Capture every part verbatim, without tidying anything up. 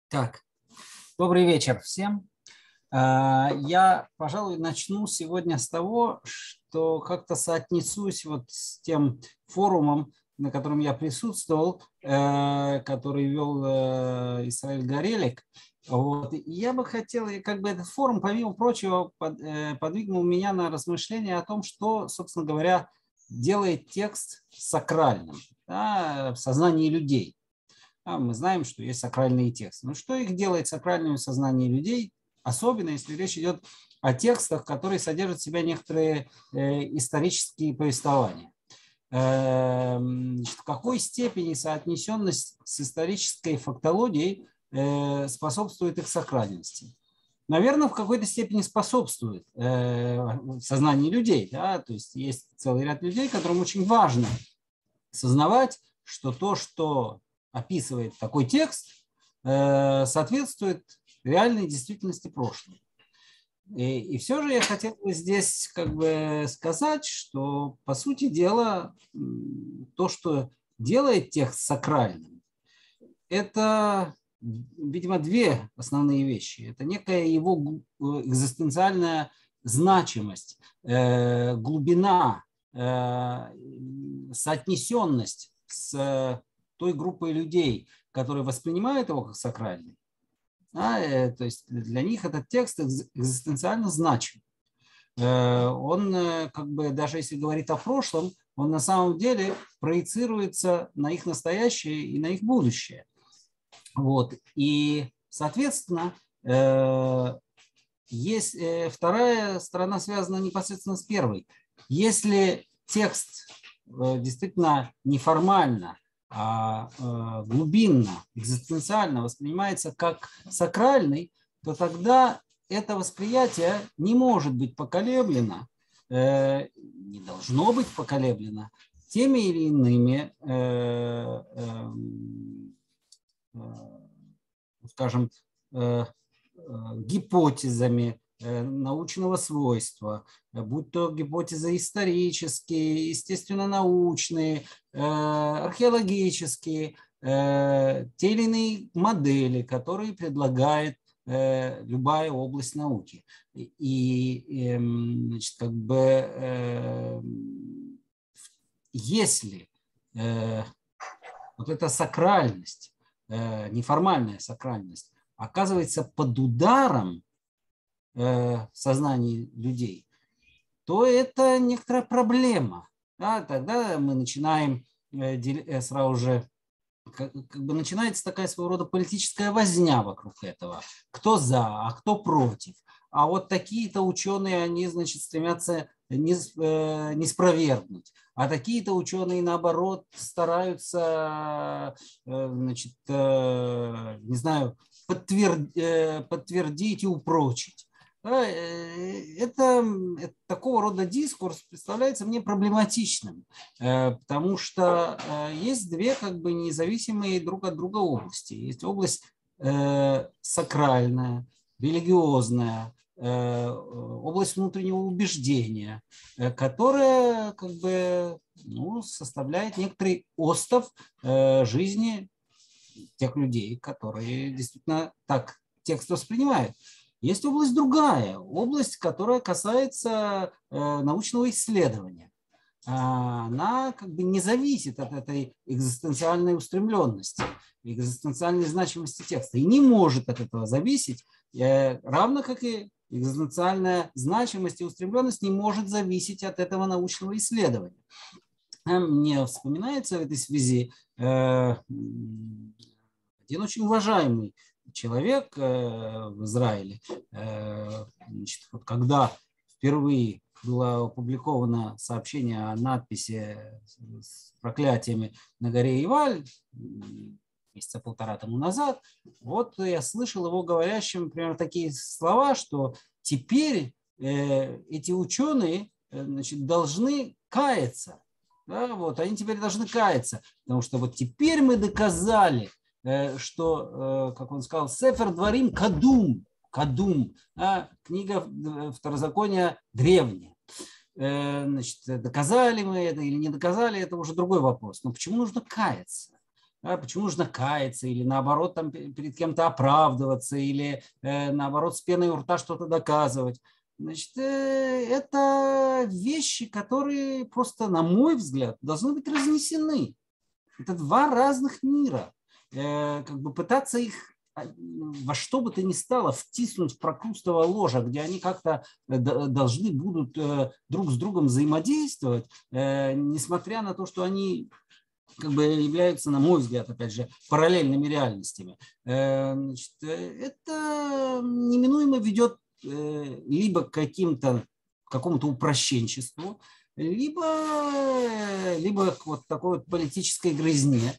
Так, добрый вечер всем. Я, пожалуй, начну сегодня с того, что как-то соотнесусь вот с тем форумом, на котором я присутствовал, который вел Исраиль Горелик. Вот. И я бы хотел, и как бы этот форум, помимо прочего, подвигнул меня на размышления о том, что, собственно говоря, делает текст сакральным, да, в сознании людей. А мы знаем, что есть сакральные тексты. Но что их делает сакральными в сознании людей, особенно если речь идет о текстах, которые содержат в себе некоторые э, исторические повествования? Э, в какой степени соотнесенность с исторической фактологией э, способствует их сакральности? Наверное, в какой-то степени способствует э, в сознании людей. Да? То есть есть целый ряд людей, которым очень важно сознавать, что то, что описывает такой текст, соответствует реальной действительности прошлого. И, и все же я хотел бы здесь как бы сказать, что по сути дела то, что делает текст сакральным, это, видимо, две основные вещи. Это некая его экзистенциальная значимость, глубина, соотнесенность с той группой людей, которые воспринимают его как сакральный. Да, то есть для них этот текст экзистенциально значим. Он, как бы, даже если говорит о прошлом, он на самом деле проецируется на их настоящее и на их будущее. Вот. И, соответственно, есть вторая сторона, связана непосредственно с первой. Если текст действительно неформально, а глубинно, экзистенциально воспринимается как сакральный, то тогда это восприятие не может быть поколеблено, не должно быть поколеблено теми или иными, скажем, гипотезами научного свойства, будь то гипотезы исторические, естественно-научные, археологические, те или иные модели, которые предлагает любая область науки. И, значит, как бы, если вот эта сакральность, неформальная сакральность, оказывается под ударом в сознании людей, то это некоторая проблема. Да, тогда мы начинаем сразу же, как, как бы начинается такая своего рода политическая возня вокруг этого. Кто за, а кто против. А вот такие-то ученые, они, значит, стремятся не, э, не спровергнуть. А такие-то ученые, наоборот, стараются, э, значит, э, не знаю, подтвердить, э, подтвердить и упрочить. Это, это такого рода дискурс представляется мне проблематичным, потому что есть две как бы независимые друг от друга области. Есть область сакральная, религиозная, область внутреннего убеждения, которая как бы, ну, составляет некоторый остов жизни тех людей, которые действительно так текст воспринимают. Есть область другая, область, которая касается э, научного исследования. Она как бы не зависит от этой экзистенциальной устремленности, экзистенциальной значимости текста и не может от этого зависеть, э, равно как и экзистенциальная значимость и устремленность не может зависеть от этого научного исследования. Мне вспоминается в этой связи э, один очень уважаемый человек в Израиле, значит, вот когда впервые было опубликовано сообщение о надписи с проклятиями на горе Иваль месяца полтора тому назад, вот я слышал его говорящим примерно такие слова, что теперь эти ученые, значит, должны каяться. Да, вот, они теперь должны каяться, потому что вот теперь мы доказали, что, как он сказал, Сефер Дворим Кадум, Кадум, да, книга Второзакония древняя. Значит, доказали мы это или не доказали, это уже другой вопрос. Но почему нужно каяться? Да, почему нужно каяться или наоборот там перед кем-то оправдываться или э, наоборот с пеной у рта что-то доказывать. Значит, э, это вещи, которые просто, на мой взгляд, должны быть разнесены. Это два разных мира. Э, как бы пытаться их во что бы то ни стало втиснуть в прокрустово ложе, где они как-то должны будут э, друг с другом взаимодействовать, э, несмотря на то, что они как бы являются, на мой взгляд, опять же, параллельными реальностями. Значит, это неминуемо ведет либо к каким-то, к какому-то упрощенчеству, либо, либо к вот такой вот политической грызне.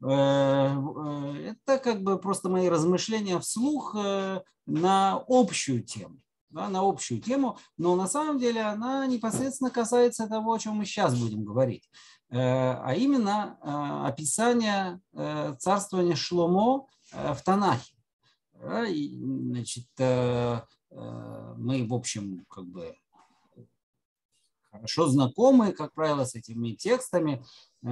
Это как бы просто мои размышления вслух на общую тему. Да, на общую тему, но на самом деле она непосредственно касается того, о чем мы сейчас будем говорить, а именно описание царствования Шломо в Танахе. Значит, мы, в общем, как бы хорошо знакомы, как правило, с этими текстами,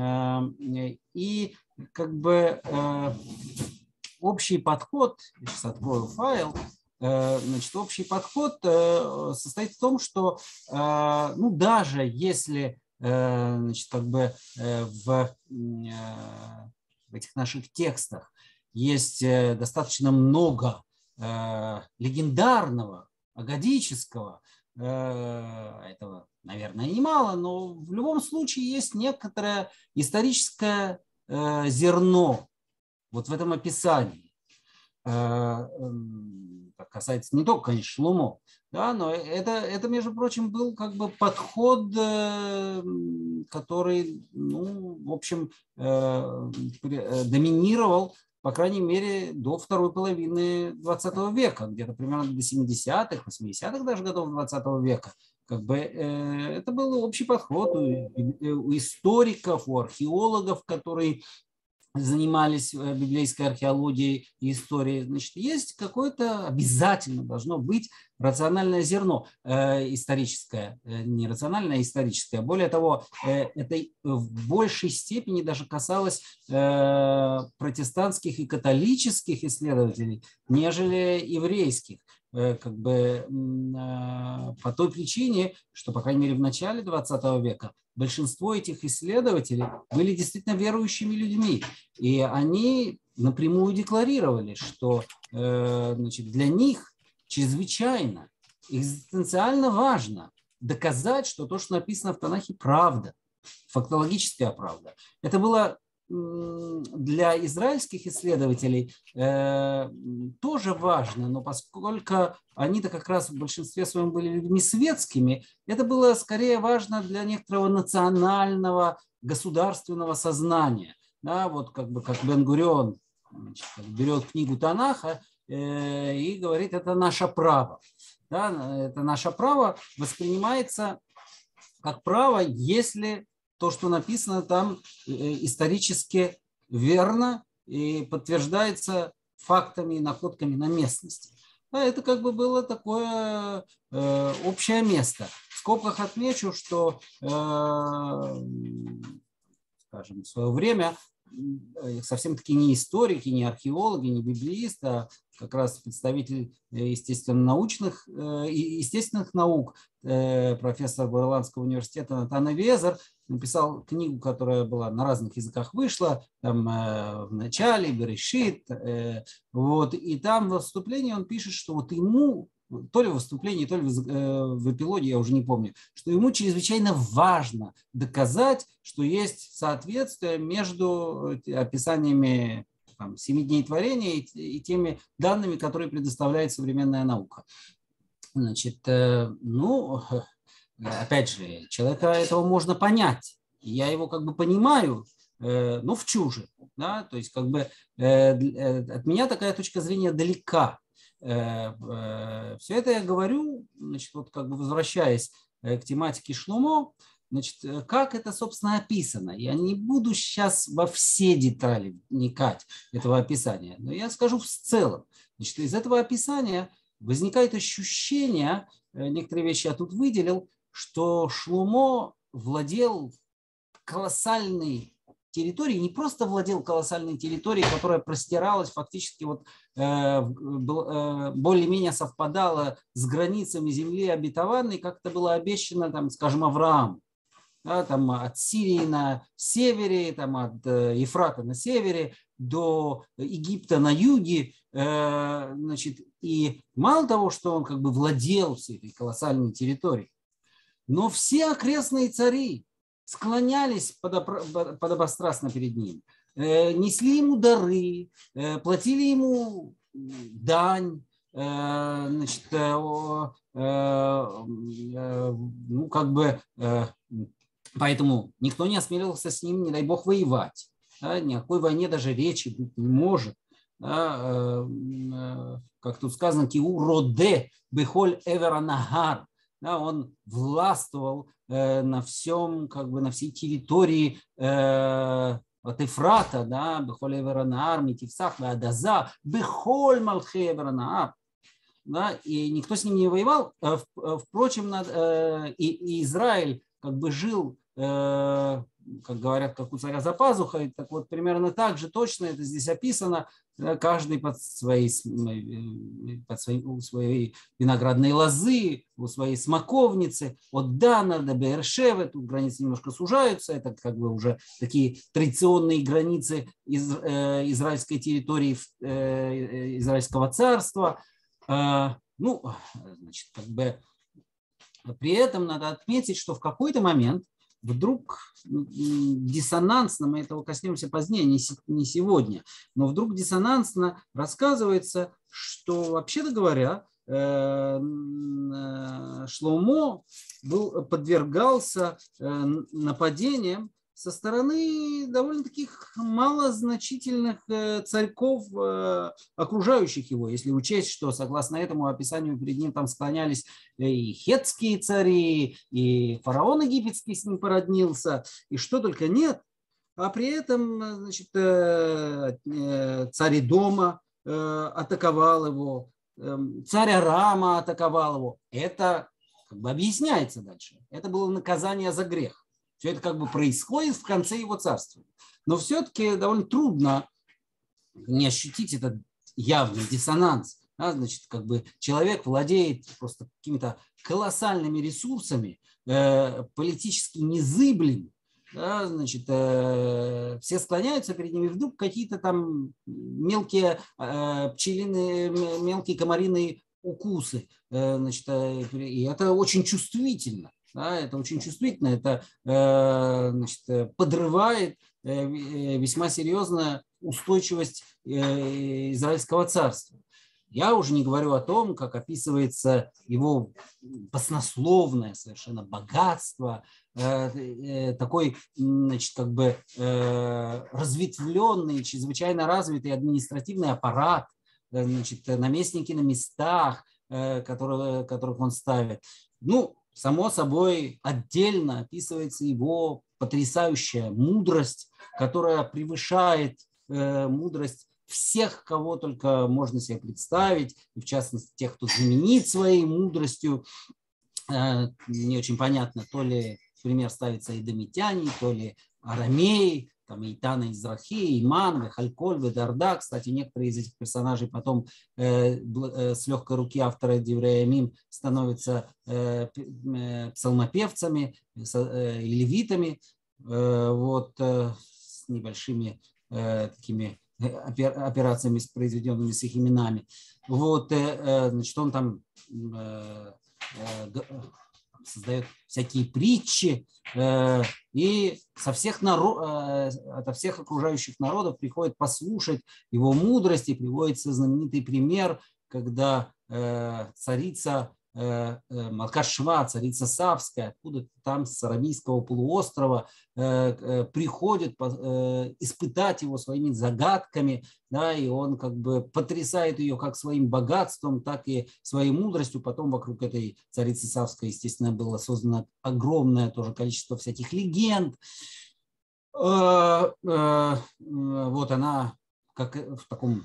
и как бы общий подход, я сейчас открою файл, значит, общий подход состоит в том, что, ну, даже если, значит, как бы в, в этих наших текстах есть достаточно много легендарного, агадического, этого, наверное, немало, но в любом случае есть некоторое историческое зерно вот в этом описании. Касается не только, конечно, Шломо, да, но это, это, между прочим, был как бы подход, который, ну, в общем, доминировал, по крайней мере, до второй половины двадцатого века, где-то примерно до семидесятых, восьмидесятых даже годов двадцатого века. Как бы, это был общий подход у, у историков, у археологов, которые занимались библейской археологией и историей. Значит, есть какое-то, обязательно должно быть рациональное зерно э, историческое, э, не рациональное, а историческое. Более того, э, это в большей степени даже касалось э, протестантских и католических исследователей, нежели еврейских. Э, как бы, э, по той причине, что, по крайней мере, в начале двадцатого века большинство этих исследователей были действительно верующими людьми. И они напрямую декларировали, что э, значит, для них чрезвычайно, экзистенциально важно доказать, что то, что написано в Танахе, правда, фактологическая правда. Это было для израильских исследователей э, тоже важно, но поскольку они-то как раз в большинстве своем были людьми светскими, это было скорее важно для некоторого национального государственного сознания. Да, вот как бы как Бен-Гурион берет книгу Танаха э, и говорит, это наше право. Да, это наше право воспринимается как право, если то, что написано там, исторически верно и подтверждается фактами и находками на местности. Да, это как бы было такое э, общее место. В скобках отмечу, что, э, скажем, в свое время совсем-таки не историки, не археологи, не библеисты, а как раз представитель естественно-научных, естественных наук, профессор Ирландского университета Натан Авиезер написал книгу, которая была на разных языках вышла, там в начале, Берешит, вот, и там в вступлении он пишет, что вот ему, то ли в выступлении, то ли в эпилоге, я уже не помню, что ему чрезвычайно важно доказать, что есть соответствие между описаниями там, семи дней творения и, и теми данными, которые предоставляет современная наука. Значит, ну, опять же, человека этого можно понять. Я его как бы понимаю, но в чуже. Да? То есть как бы от меня такая точка зрения далека. Все это я говорю, значит, вот как бы возвращаясь к тематике Шломо, значит, как это, собственно, описано. Я не буду сейчас во все детали вникать этого описания, но я скажу в целом. Значит, из этого описания возникает ощущение, некоторые вещи я тут выделил, что Шломо владел колоссальной территорией, не просто владел колоссальной территорией, которая простиралась фактически, вот, э, более-менее совпадала с границами земли обетованной, как это было обещано, там, скажем, Аврааму. Да, там от Сирии на севере, там от Ефрата на севере до Египта на юге. Э, значит, и мало того, что он как бы владел всей этой колоссальной территорией, но все окрестные цари склонялись подобострастно перед ним, э, несли ему дары, э, платили ему дань, э, значит, э, э, ну, как бы... Э, Поэтому никто не осмеливался с ним, не дай бог, воевать. Да, ни о какой войне даже речи быть не может. Да, э, как тут сказано, киу роде бехоль эвера нагар. Да, он властвовал э, на всем, как бы на всей территории э, от Эфрата, да, бехоль эвера нагар, митивсах, адаза, бехоль малхе эвера нагар. Да, и никто с ним не воевал. Впрочем, и, и Израиль как бы жил, как говорят, как у царя за пазухой, так вот примерно так же точно это здесь описано, каждый под своей, под своей, у своей виноградной лозы, у своей смоковницы, от Дана до Беэршевы, тут границы немножко сужаются, это как бы уже такие традиционные границы из, израильской территории, израильского царства. Ну, значит, как бы при этом надо отметить, что в какой-то момент вдруг диссонансно, мы этого коснемся позднее, не сегодня, но вдруг диссонансно рассказывается, что, вообще-то говоря, Шломо был, подвергался нападениям со стороны довольно таких малозначительных царьков, окружающих его, если учесть, что согласно этому описанию перед ним там склонялись и хетские цари, и фараон египетский с ним породнился, и что только нет. А при этом, значит, царь Идома атаковал его, царь Арама атаковал его. Это как бы объясняется дальше. Это было наказание за грех. Все это как бы происходит в конце его царства. Но все-таки довольно трудно не ощутить этот явный диссонанс. Да, значит, как бы человек владеет просто какими-то колоссальными ресурсами, э, политически незыблемыми. Да, значит, э, все склоняются перед ними, и вдруг какие-то там мелкие э, пчелиные, мелкие комариные укусы. Э, значит, э, и это очень чувствительно. Да, это очень чувствительно, это э, значит, подрывает э, весьма серьезно устойчивость э, израильского царства. Я уже не говорю о том, как описывается его баснословное совершенно богатство, э, э, такой, значит, как бы э, разветвленный, чрезвычайно развитый административный аппарат, э, значит, наместники на местах, э, которые, которых он ставит. Ну, само собой, отдельно описывается его потрясающая мудрость, которая превышает э, мудрость всех, кого только можно себе представить, и в частности тех, кто знаменит своей мудростью. Э, не очень понятно, то ли пример ставится эдомитяне, то ли арамеи, там Итана Израхи, Иман, Вехальколь, Ведарда. Кстати, некоторые из этих персонажей потом э, э, с легкой руки автора Деврея Мим становятся э, э, псалмопевцами э, и левитами, э, вот, э, с небольшими э, такими операциями, произведенными с их именами. Вот, э, э, значит, он там э, э, создает всякие притчи, э, и со всех народ, э, ото всех окружающих народов приходит послушать его мудрости. Приводится знаменитый пример, когда э, царица э, Малкат Шва, царица Савская, откуда-то там с Аравийского полуострова, э, э, приходит э, испытать его своими загадками, да, и он как бы потрясает ее как своим богатством, так и своей мудростью. Потом вокруг этой царицы Савской, естественно, было создано огромное тоже количество всяких легенд. Вот она как в таком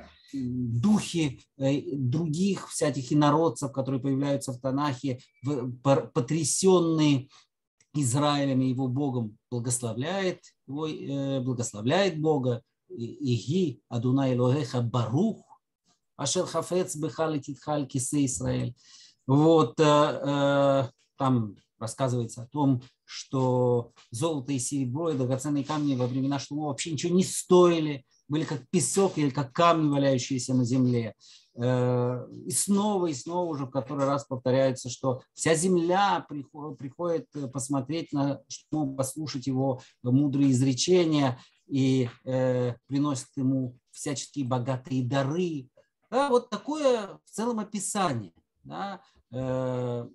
духе других всяких инородцев, которые появляются в Танахе, потрясенные Израилем и его Богом, благословляет его, благословляет Бога. Иги Адунай Элохеха Барух, Ашер Хафец Бехали Титхаль Кисе Исраэль. Вот там рассказывается о том, что золото и серебро и драгоценные камни во времена Шломо вообще ничего не стоили, были как песок или как камни, валяющиеся на земле. И снова и снова уже в который раз повторяется, что вся земля приходит посмотреть на Шломо, послушать его мудрые изречения и э, приносит ему всяческие богатые дары. Да, вот такое в целом описание. Да, э,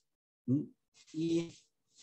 и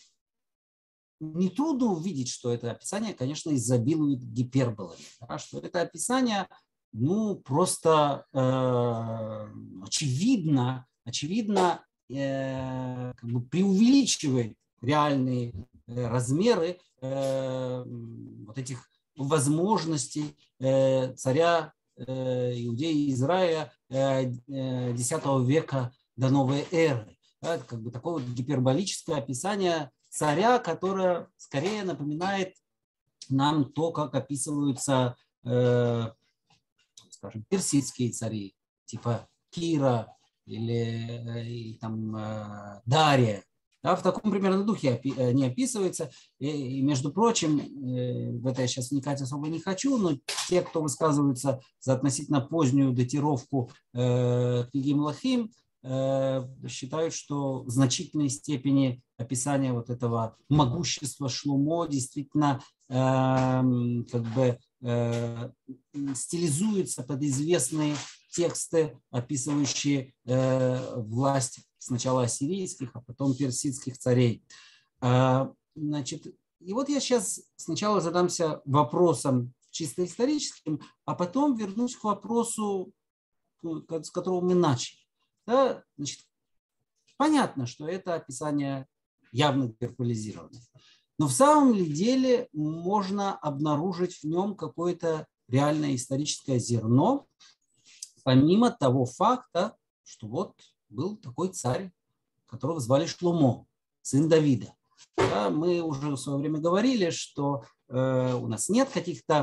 нетрудно увидеть, что это описание, конечно, изобилует гиперболами. Да, что это описание, ну, просто э, очевидно, очевидно э, как бы преувеличивает реальные э, размеры э, вот этих возможностей э, царя э, Иудеи Израиля э, десятого века до новой эры. Да, это как бы такое вот гиперболическое описание царя, которое скорее напоминает нам то, как описываются, э, скажем, персидские цари, типа Кира или, или там, э, Дария. Да, в таком примерно духе не описывается. И, и, между прочим, э, в это я сейчас вникать особо не хочу, но те, кто высказываются за относительно позднюю датировку э, книги Мелахим, э, считают, что в значительной степени описание вот этого могущества Шломо действительно э, как бы э, стилизуется под известные тексты, описывающие э, власть сначала ассирийских, а потом персидских царей. А, значит, и вот я сейчас сначала задамся вопросом чисто историческим, а потом вернусь к вопросу, с которого мы начали. Да, значит, понятно, что это описание явно гиперболизировано. Но в самом ли деле можно обнаружить в нем какое-то реальное историческое зерно, помимо того факта, что вот был такой царь, которого звали Шломо, сын Давида. Да, мы уже в свое время говорили, что э, у нас нет каких-то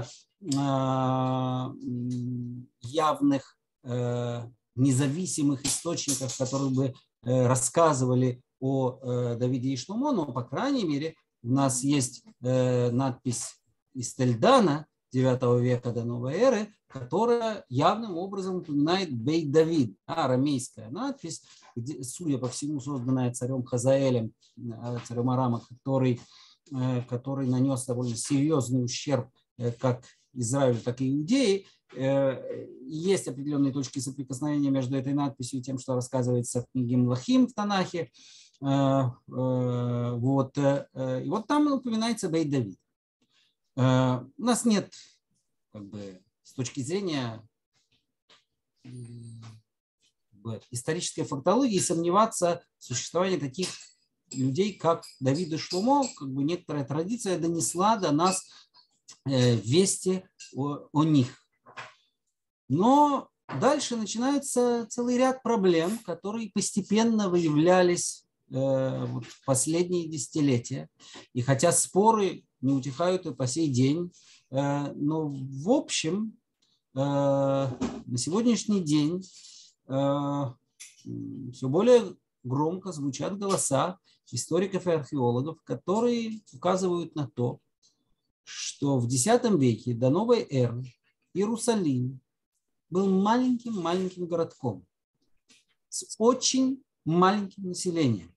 э, явных э, независимых источников, которые бы э, рассказывали о э, Давиде и Шломо, но, по крайней мере, у нас есть э, надпись из Тельдана девятого века до новой эры, которая явным образом упоминает Бейт Давид, арамейская надпись, где, судя по всему, созданная царем Хазаэлем, царем Арама, который, который нанес довольно серьезный ущерб как Израилю, так и Иудее. Есть определенные точки соприкосновения между этой надписью и тем, что рассказывается в книге Мелахим в Танахе. Вот. И вот там упоминается Бейт Давид. У нас нет, как бы, с точки зрения исторической фактологии сомневаться в существовании таких людей, как Давид и Шломо. Как бы некоторая традиция донесла до нас вести о, о них. Но дальше начинается целый ряд проблем, которые постепенно выявлялись в последние десятилетия. И хотя споры не утихают и по сей день, но в общем на сегодняшний день все более громко звучат голоса историков и археологов, которые указывают на то, что в десятом веке до новой эры Иерусалим был маленьким-маленьким городком с очень маленьким населением.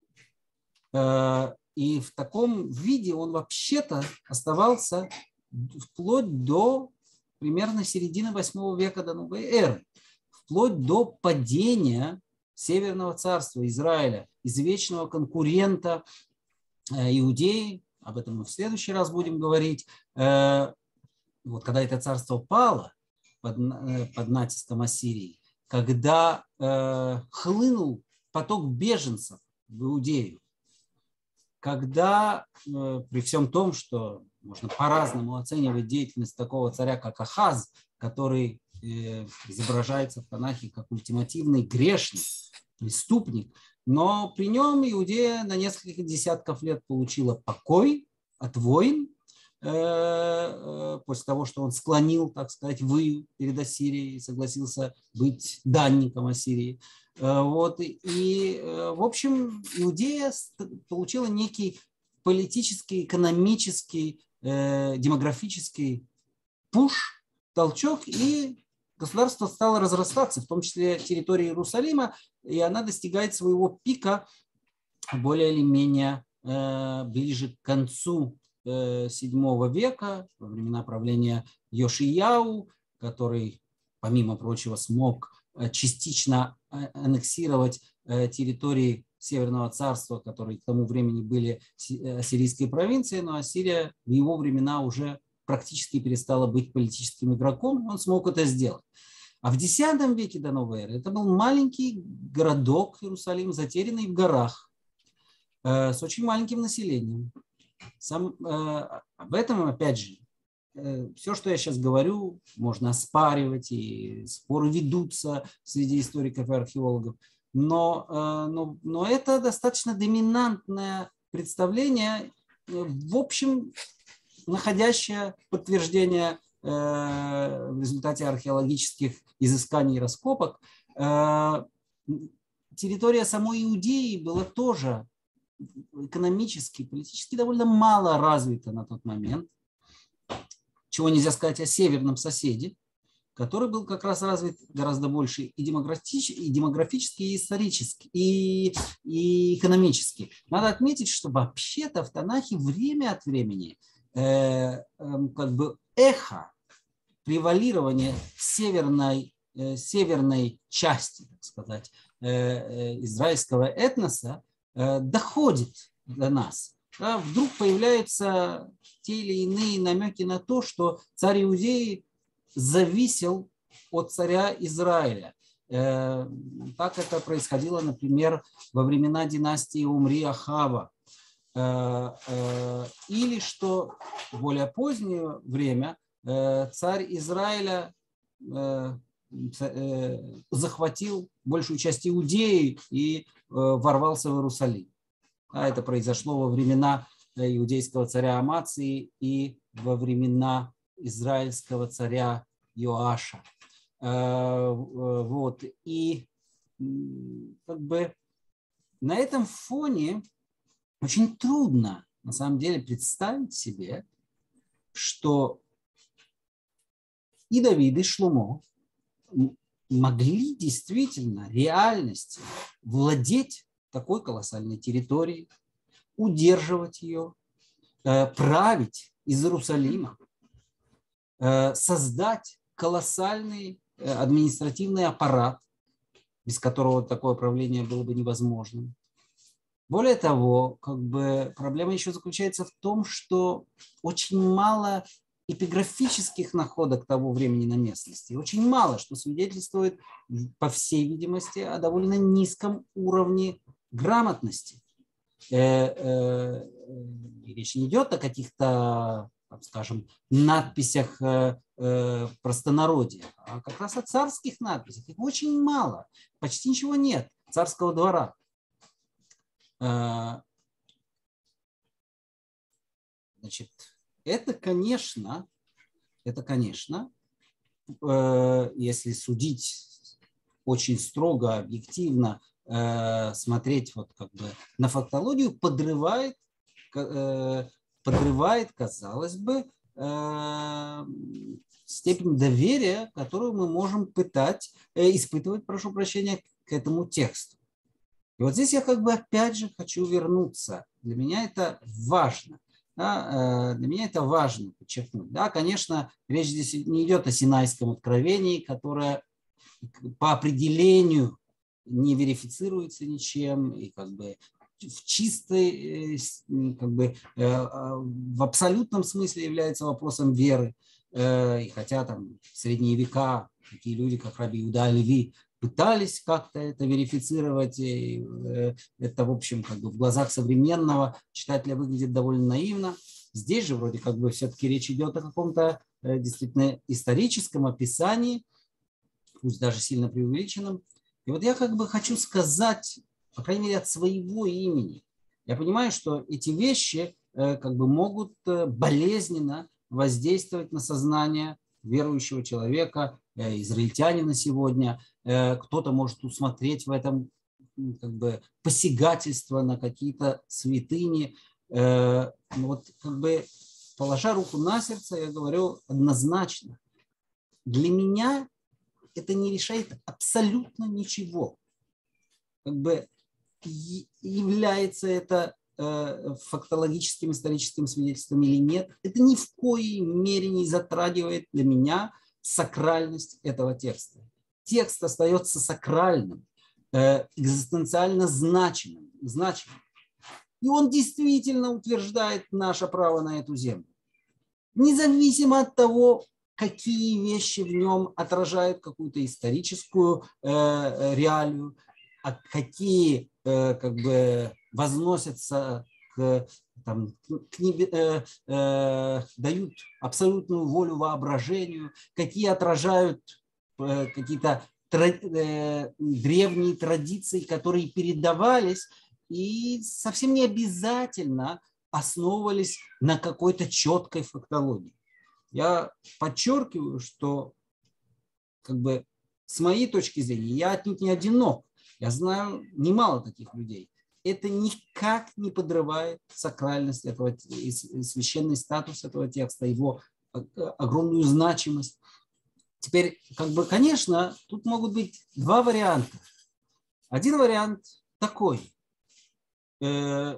И в таком виде он вообще-то оставался вплоть до примерно середины восьмого века до новой эры, вплоть до падения Северного царства Израиля, извечного конкурента Иудеи. Об этом мы в следующий раз будем говорить. Вот когда это царство пало под, под натиском Ассирии, когда хлынул поток беженцев в Иудею, когда при всем том, что можно по-разному оценивать деятельность такого царя, как Ахаз, который изображается в Танахе как ультимативный грешник, преступник, Но при нем Иудея на несколько десятков лет получила покой от войн, после того, что он склонил, так сказать, выю перед Ассирией и согласился быть данником Ассирии. Вот. И, в общем, Иудея получила некий политический, экономический, демографический пуш, толчок, и государство стало разрастаться, в том числе территория Иерусалима, и она достигает своего пика более или менее ближе к концу седьмого века, во времена правления Йошияу, который, помимо прочего, смог частично аннексировать территории Северного царства, которые к тому времени были ассирийской провинцией, но Ассирия в его времена уже практически перестала быть политическим игроком, он смог это сделать. А в десятом веке до новой эры это был маленький городок Иерусалим, затерянный в горах, с очень маленьким населением. Сам, э, об этом, опять же, э, все, что я сейчас говорю, можно оспаривать, и споры ведутся среди историков и археологов, но, э, но, но это достаточно доминантное представление, э, в общем, находящее подтверждение э, в результате археологических изысканий и раскопок. Э, территория самой Иудеи была тоже экономически, политически довольно мало развита на тот момент, чего нельзя сказать о северном соседе, который был как раз развит гораздо больше и демографически, и, демографически, и исторически, и, и экономически. Надо отметить, что вообще-то в Танахе время от времени э, э, как бы эхо превалирования северной, э, северной части, так сказать, э, э, израильского этноса доходит до нас. Да, вдруг появляются те или иные намеки на то, что царь Иудеи зависел от царя Израиля. Э, так это происходило, например, во времена династии Умри Ахава. Э, э, или что в более позднее время э, царь Израиля э, захватил большую часть Иудеи и ворвался в Иерусалим. Это произошло во времена иудейского царя Амации и во времена израильского царя Йоаша. Вот. И как бы на этом фоне очень трудно на самом деле представить себе, что и Давид, и Шломо могли действительно реальности владеть такой колоссальной территорией, удерживать ее, править из Иерусалима, создать колоссальный административный аппарат, без которого такое правление было бы невозможным. Более того, как бы проблема еще заключается в том, что очень мало эпиграфических находок того времени на местности. Очень мало, что свидетельствует, по всей видимости, о довольно низком уровне грамотности. Речь не идет о каких-то, скажем, надписях простонародья, а как раз о царских надписях. Их очень мало, почти ничего нет царского двора. Значит, это, конечно, это, конечно, если судить очень строго, объективно, смотреть вот как бы на фактологию, подрывает, подрывает, казалось бы, степень доверия, которую мы можем пытать, испытывать, прошу прощения, к этому тексту. И вот здесь я как бы опять же хочу вернуться. Для меня это важно. Да, для меня это важно подчеркнуть. Да, конечно, речь здесь не идет о Синайском откровении, которое по определению не верифицируется ничем и как бы в чистой, как бы в абсолютном смысле является вопросом веры. И хотя там в средние века такие люди, как Раби Иуда Леви, пытались как-то это верифицировать, и это, в общем, как бы в глазах современного читателя выглядит довольно наивно. Здесь же вроде как бы все-таки речь идет о каком-то действительно историческом описании, пусть даже сильно преувеличенном. И вот я как бы хочу сказать по крайней мере, от своего имени. Я понимаю, что эти вещи как бы могут болезненно воздействовать на сознание верующего человека, израильтянина сегодня. Кто-то может усмотреть в этом как бы посягательство на какие-то святыни. Вот как бы положа руку на сердце, я говорю однозначно. Для меня это не решает абсолютно ничего. Как бы является это э, фактологическим историческим свидетельством или нет, это ни в коей мере не затрагивает для меня сакральность этого текста. Текст остается сакральным, э, экзистенциально значимым, значимым. И он действительно утверждает наше право на эту землю. Независимо от того, какие вещи в нем отражают какую-то историческую э, реалию, а какие э, как бы возносятся к, там, к небе, э, э, дают абсолютную волю воображению, какие отражают э, какие-то э, древние традиции, которые передавались и совсем не обязательно основывались на какой-то четкой фактологии. Я подчеркиваю, что как бы, с моей точки зрения я отнюдь не одинок. Я знаю немало таких людей. Это никак не подрывает сакральность этого, священный статус этого текста, его огромную значимость. Теперь, как бы, конечно, тут могут быть два варианта. Один вариант такой. Я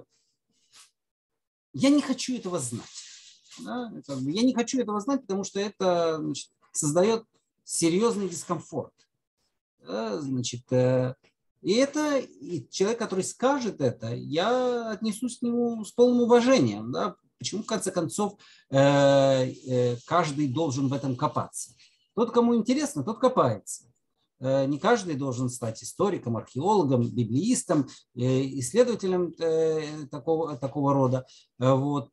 не хочу этого знать. Да? Как бы, я не хочу этого знать, потому что это, значит, создает серьезный дискомфорт. Да? Значит, и это и человек, который скажет это, я отнесусь к нему с полным уважением. Да? Почему, в конце концов, каждый должен в этом копаться? Тот, кому интересно, тот копается. Не каждый должен стать историком, археологом, библеистом, исследователем такого, такого рода. Вот.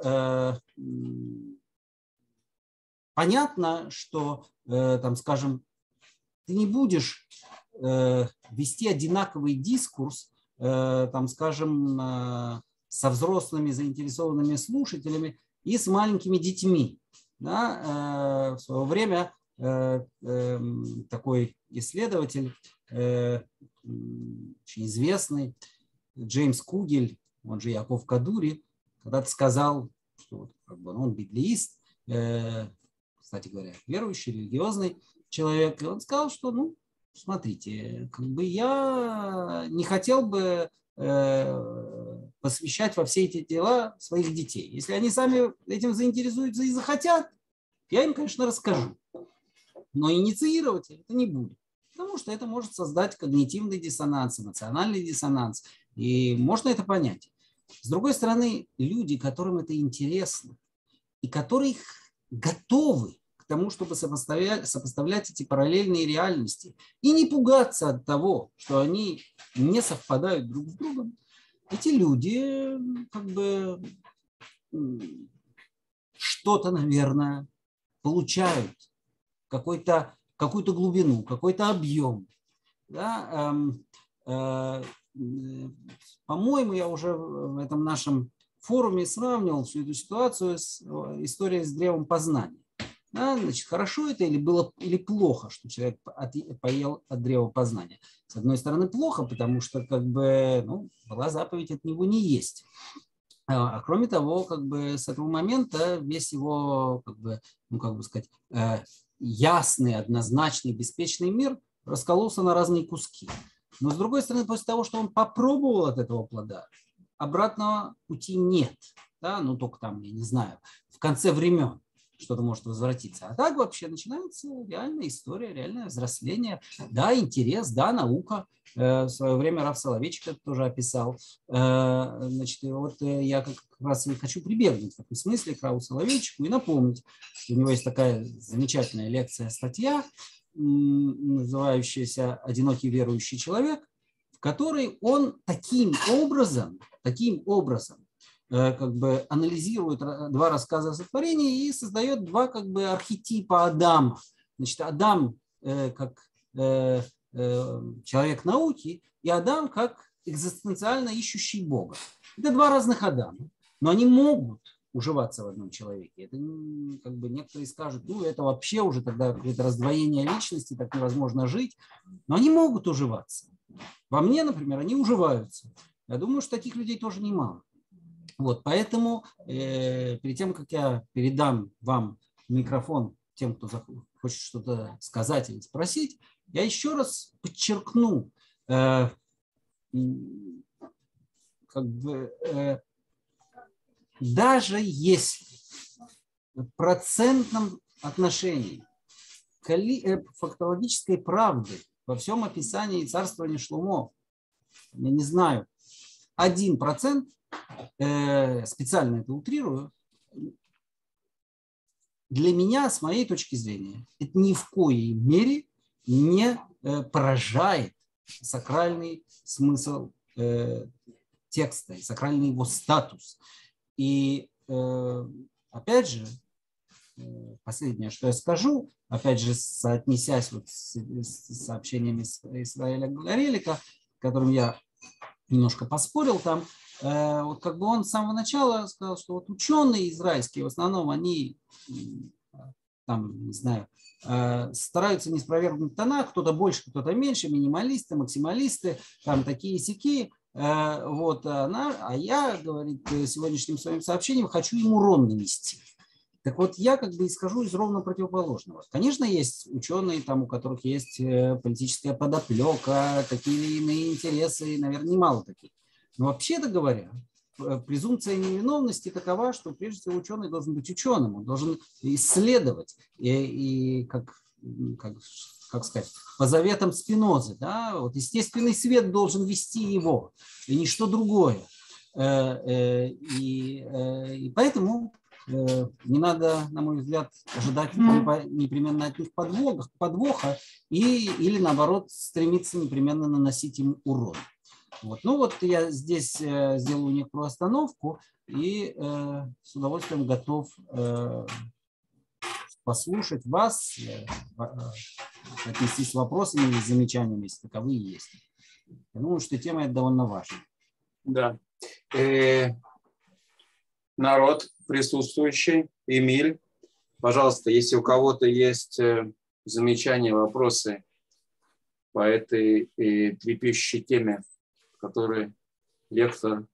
Понятно, что, там, скажем, ты не будешь вести одинаковый дискурс, там, скажем, со взрослыми заинтересованными слушателями и с маленькими детьми. Да? В свое время такой исследователь, очень известный, Джеймс Кугель, он же Яков Кадури, когда-то сказал, что как бы, он библеист, кстати говоря, верующий, религиозный человек, и он сказал, что, ну, смотрите, как бы я не хотел бы посвящать во все эти дела своих детей. Если они сами этим заинтересуются и захотят, я им, конечно, расскажу. Но инициировать это не будет, потому что это может создать когнитивный диссонанс, эмоциональный диссонанс, и можно это понять. С другой стороны, люди, которым это интересно, и которые готовы к тому, чтобы сопоставлять, сопоставлять эти параллельные реальности, и не пугаться от того, что они не совпадают друг с другом, эти люди как бы что-то, наверное, получают. Какой-то, какую-то глубину, какой-то объем. Да? Э, э, по-моему, я уже в этом нашем форуме сравнивал всю эту ситуацию с историей с древом познания. Да? Значит, хорошо это или было или плохо, что человек от, поел от древа познания? С одной стороны, плохо, потому что как бы, ну, была заповедь от него не есть. А кроме того, как бы с этого момента весь его, как бы, ну, как бы сказать, ясный, однозначный, беспечный мир раскололся на разные куски. Но с другой стороны, после того, что он попробовал от этого плода, обратного пути нет. Да? Ну, только там, я не знаю, в конце времен что-то может возвратиться. А так вообще начинается реальная история, реальное взросление. Да, интерес, да, наука. В свое время Рав Соловейчик это тоже описал. Значит, вот я как раз и хочу прибегнуть в этом смысле к Раву Соловейчику и напомнить, что у него есть такая замечательная лекция, статья, называющаяся «Одинокий верующий человек», в которой он таким образом, таким образом как бы анализирует два рассказа о сотворении и создает два как бы архетипа Адама. Значит, Адам как человек науки и Адам как экзистенциально ищущий Бога. Это два разных Адама, но они могут уживаться в одном человеке. Это как бы некоторые скажут, ну это вообще уже тогда какое-то раздвоение личности, так невозможно жить, но они могут уживаться. Во мне, например, они уживаются. Я думаю, что таких людей тоже немало. Вот, поэтому э, перед тем, как я передам вам микрофон тем, кто хочет что-то сказать или спросить, я еще раз подчеркну, э, как бы, э, даже если в процентном отношении фактологической правды во всем описании царствования Шломо, я не знаю, один процент, э, специально это утрирую, для меня, с моей точки зрения, это ни в коей мере не э, поражает сакральный смысл э, текста, и сакральный его статус. И э, опять же, э, последнее, что я скажу, опять же, соотнесясь вот с, с сообщениями Исраэля Галарелика, которым я немножко поспорил там, э, вот как бы он с самого начала сказал, что вот ученые израильские, в основном они там, не знаю, э, стараются не спровергнуть Танах, кто-то больше, кто-то меньше, минималисты, максималисты, там такие-сякие. Э, вот, она, а я, говорит, сегодняшним своим сообщением хочу им урон нанести. Так вот, я как бы исхожу из ровно противоположного. Конечно, есть ученые, там, у которых есть политическая подоплека, такие или иные интересы, и, наверное, немало таких. Но вообще-то говоря, презумпция невиновности такова, что прежде всего ученый должен быть ученым, он должен исследовать. И, и как, как, как сказать, по заветам Спинозы, да, вот естественный свет должен вести его, и ничто другое. И, и поэтому не надо, на мой взгляд, ожидать непременно от них подвоха, подвоха и, или, наоборот, стремиться непременно наносить им урон. Вот. Ну вот я здесь э, сделаю некоторую остановку и э, с удовольствием готов э, послушать вас, э, отнестись с вопросами или замечаниями, если таковые есть. Я думаю, что тема эта довольно важна. Да. Э, народ присутствующий, Эмиль, пожалуйста, если у кого-то есть э, замечания, вопросы по этой э, трепещущей теме, который лектор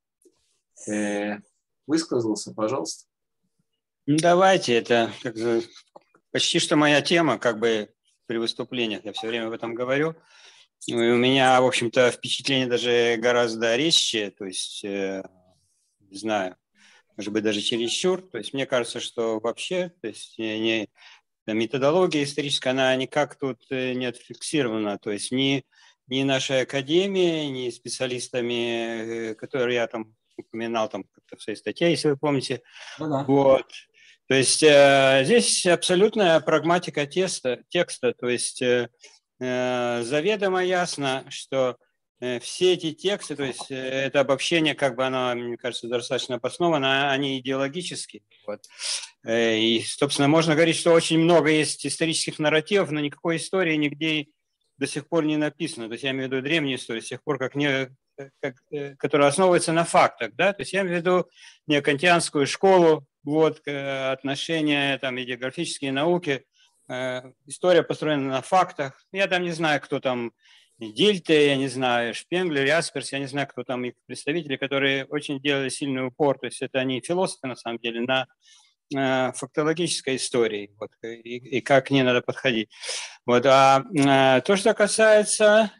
э, высказался, пожалуйста. Давайте, это как бы почти что моя тема, как бы при выступлениях, я все время об этом говорю. И у меня, в общем-то, впечатление даже гораздо резче, то есть, э, не знаю, может быть, даже чересчур. То есть мне кажется, что вообще, то есть не, методология историческая, она никак тут не отфиксирована, то есть ни ни нашей академией, ни специалистами, которые я там упоминал там в своей статье, если вы помните. Ну, вот. То есть э, здесь абсолютная прагматика теста, текста, то есть э, заведомо ясно, что э, все эти тексты, то есть э, это обобщение, как бы оно, мне кажется, достаточно обосновано, они идеологические. Вот. Э, и, собственно, можно говорить, что очень много есть исторических нарративов, но никакой истории нигде до сих пор не написано, то есть я имею в виду древнюю историю, с тех пор, как не, как, которая основывается на фактах, да, то есть я имею в виду неокантианскую школу, вот, отношения, там, идеографические науки, э, история построена на фактах, я там не знаю, кто там, Дильте, я не знаю, Шпенглер, Ясперс, я не знаю, кто там их представители, которые очень делали сильный упор, то есть это они философы, на самом деле, на фактологической истории, вот, и, и как к ней надо подходить. Вот, а, а то, что касается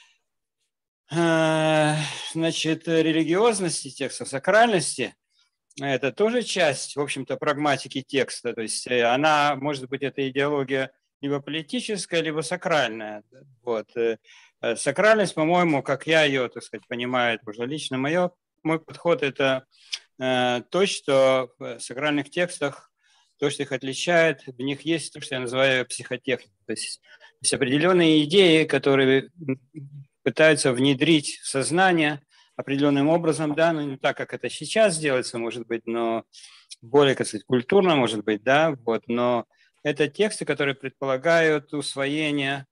а, значит, религиозности текста, сакральности, это тоже часть, в общем-то, прагматики текста. То есть она, может быть, это идеология либо политическая, либо сакральная. Вот. Сакральность, по-моему, как я ее, так сказать, понимаю, это уже лично мое, мой подход – это то, что в сакральных текстах, то, что их отличает, в них есть то, что я называю психотехникой. То есть, есть определенные идеи, которые пытаются внедрить в сознание определенным образом, да, ну не так, как это сейчас делается, может быть, но более, как сказать, культурно, может быть, да, вот, но это тексты, которые предполагают усвоение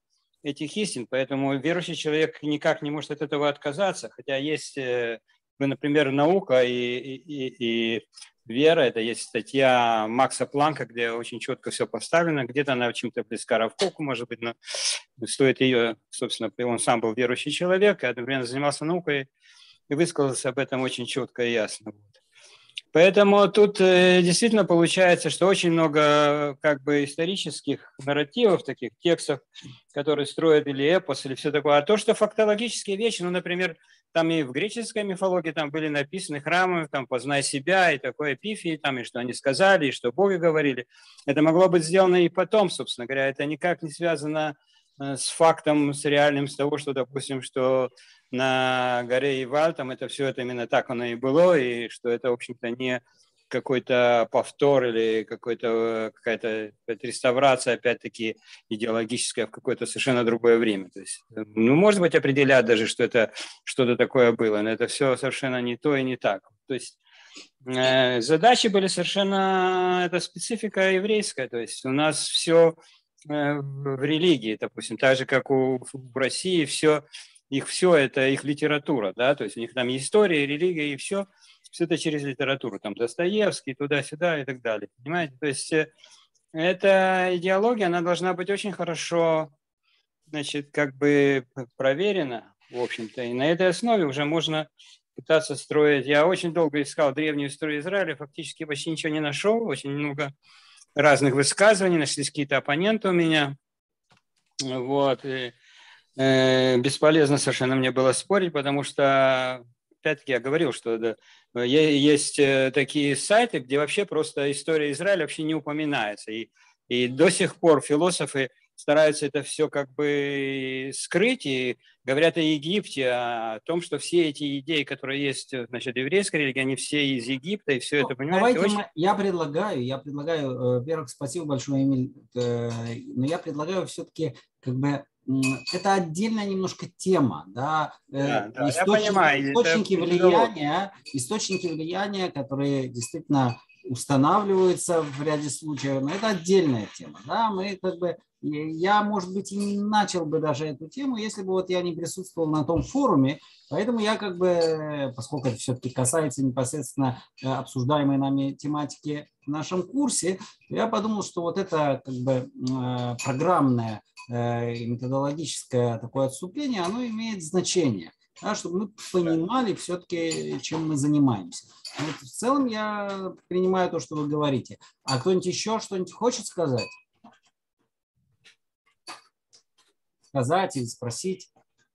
этих истин, поэтому верующий человек никак не может от этого отказаться, хотя есть, например, наука и, и, и вера, это есть статья Макса Планка, где очень четко все поставлено, где-то она чем-то близка Равкоку, может быть, но стоит ее, собственно, он сам был верующий человек, и одновременно занимался наукой, и высказался об этом очень четко и ясно. Поэтому тут э, действительно получается, что очень много как бы исторических нарративов, таких текстов, которые строят или эпос, или все такое. А то, что фактологические вещи, ну, например, там и в греческой мифологии там были написаны храмы, там «познай себя» и такое эпифии, там, и что они сказали, и что боги говорили. Это могло быть сделано и потом, собственно говоря. Это никак не связано с фактом, с реальным, с того, что, допустим, что на горе Иваль, там это все это именно так оно и было, и что это, в общем-то, не какой-то повтор или какой-то, какая-то реставрация, опять-таки, идеологическая в какое-то совершенно другое время. То есть, ну, может быть, определять даже, что это что-то такое было, но это все совершенно не то и не так. То есть э, задачи были совершенно, это специфика еврейская, то есть у нас все э, в религии, допустим, так же, как у, в России все, их все это их литература, да, то есть у них там история, религия и все, все это через литературу, там Достоевский, туда-сюда и так далее, понимаете? То есть эта идеология, она должна быть очень хорошо, значит, как бы проверена, в общем-то, и на этой основе уже можно пытаться строить. Я очень долго искал древнюю историю Израиля, фактически почти ничего не нашел, очень много разных высказываний, нашлись какие-то оппоненты у меня, вот, и бесполезно совершенно мне было спорить, потому что, опять-таки, я говорил, что да, есть такие сайты, где вообще просто история Израиля вообще не упоминается. И, и до сих пор философы стараются это все как бы скрыть и говорят о Египте, о том, что все эти идеи, которые есть, значит, в еврейской религии, они все из Египта, и все это, понимаете? Давайте очень... мы, я предлагаю, я предлагаю, во-первых, спасибо большое, Эмиль, но я предлагаю все-таки как бы это отдельная немножко тема, да, да, да, источники, я понимаю, источники это влияния, источники влияния, которые действительно устанавливаются в ряде случаев, но это отдельная тема, да, мы как бы, я, может быть, и не начал бы даже эту тему, если бы вот я не присутствовал на том форуме, поэтому я как бы, поскольку это все-таки касается непосредственно обсуждаемой нами тематики в нашем курсе, я подумал, что вот это как бы программное и методологическое такое отступление, оно имеет значение, да, чтобы мы понимали все-таки, чем мы занимаемся. Вот в целом я принимаю то, что вы говорите. А кто-нибудь еще что-нибудь хочет сказать? Сказать или спросить?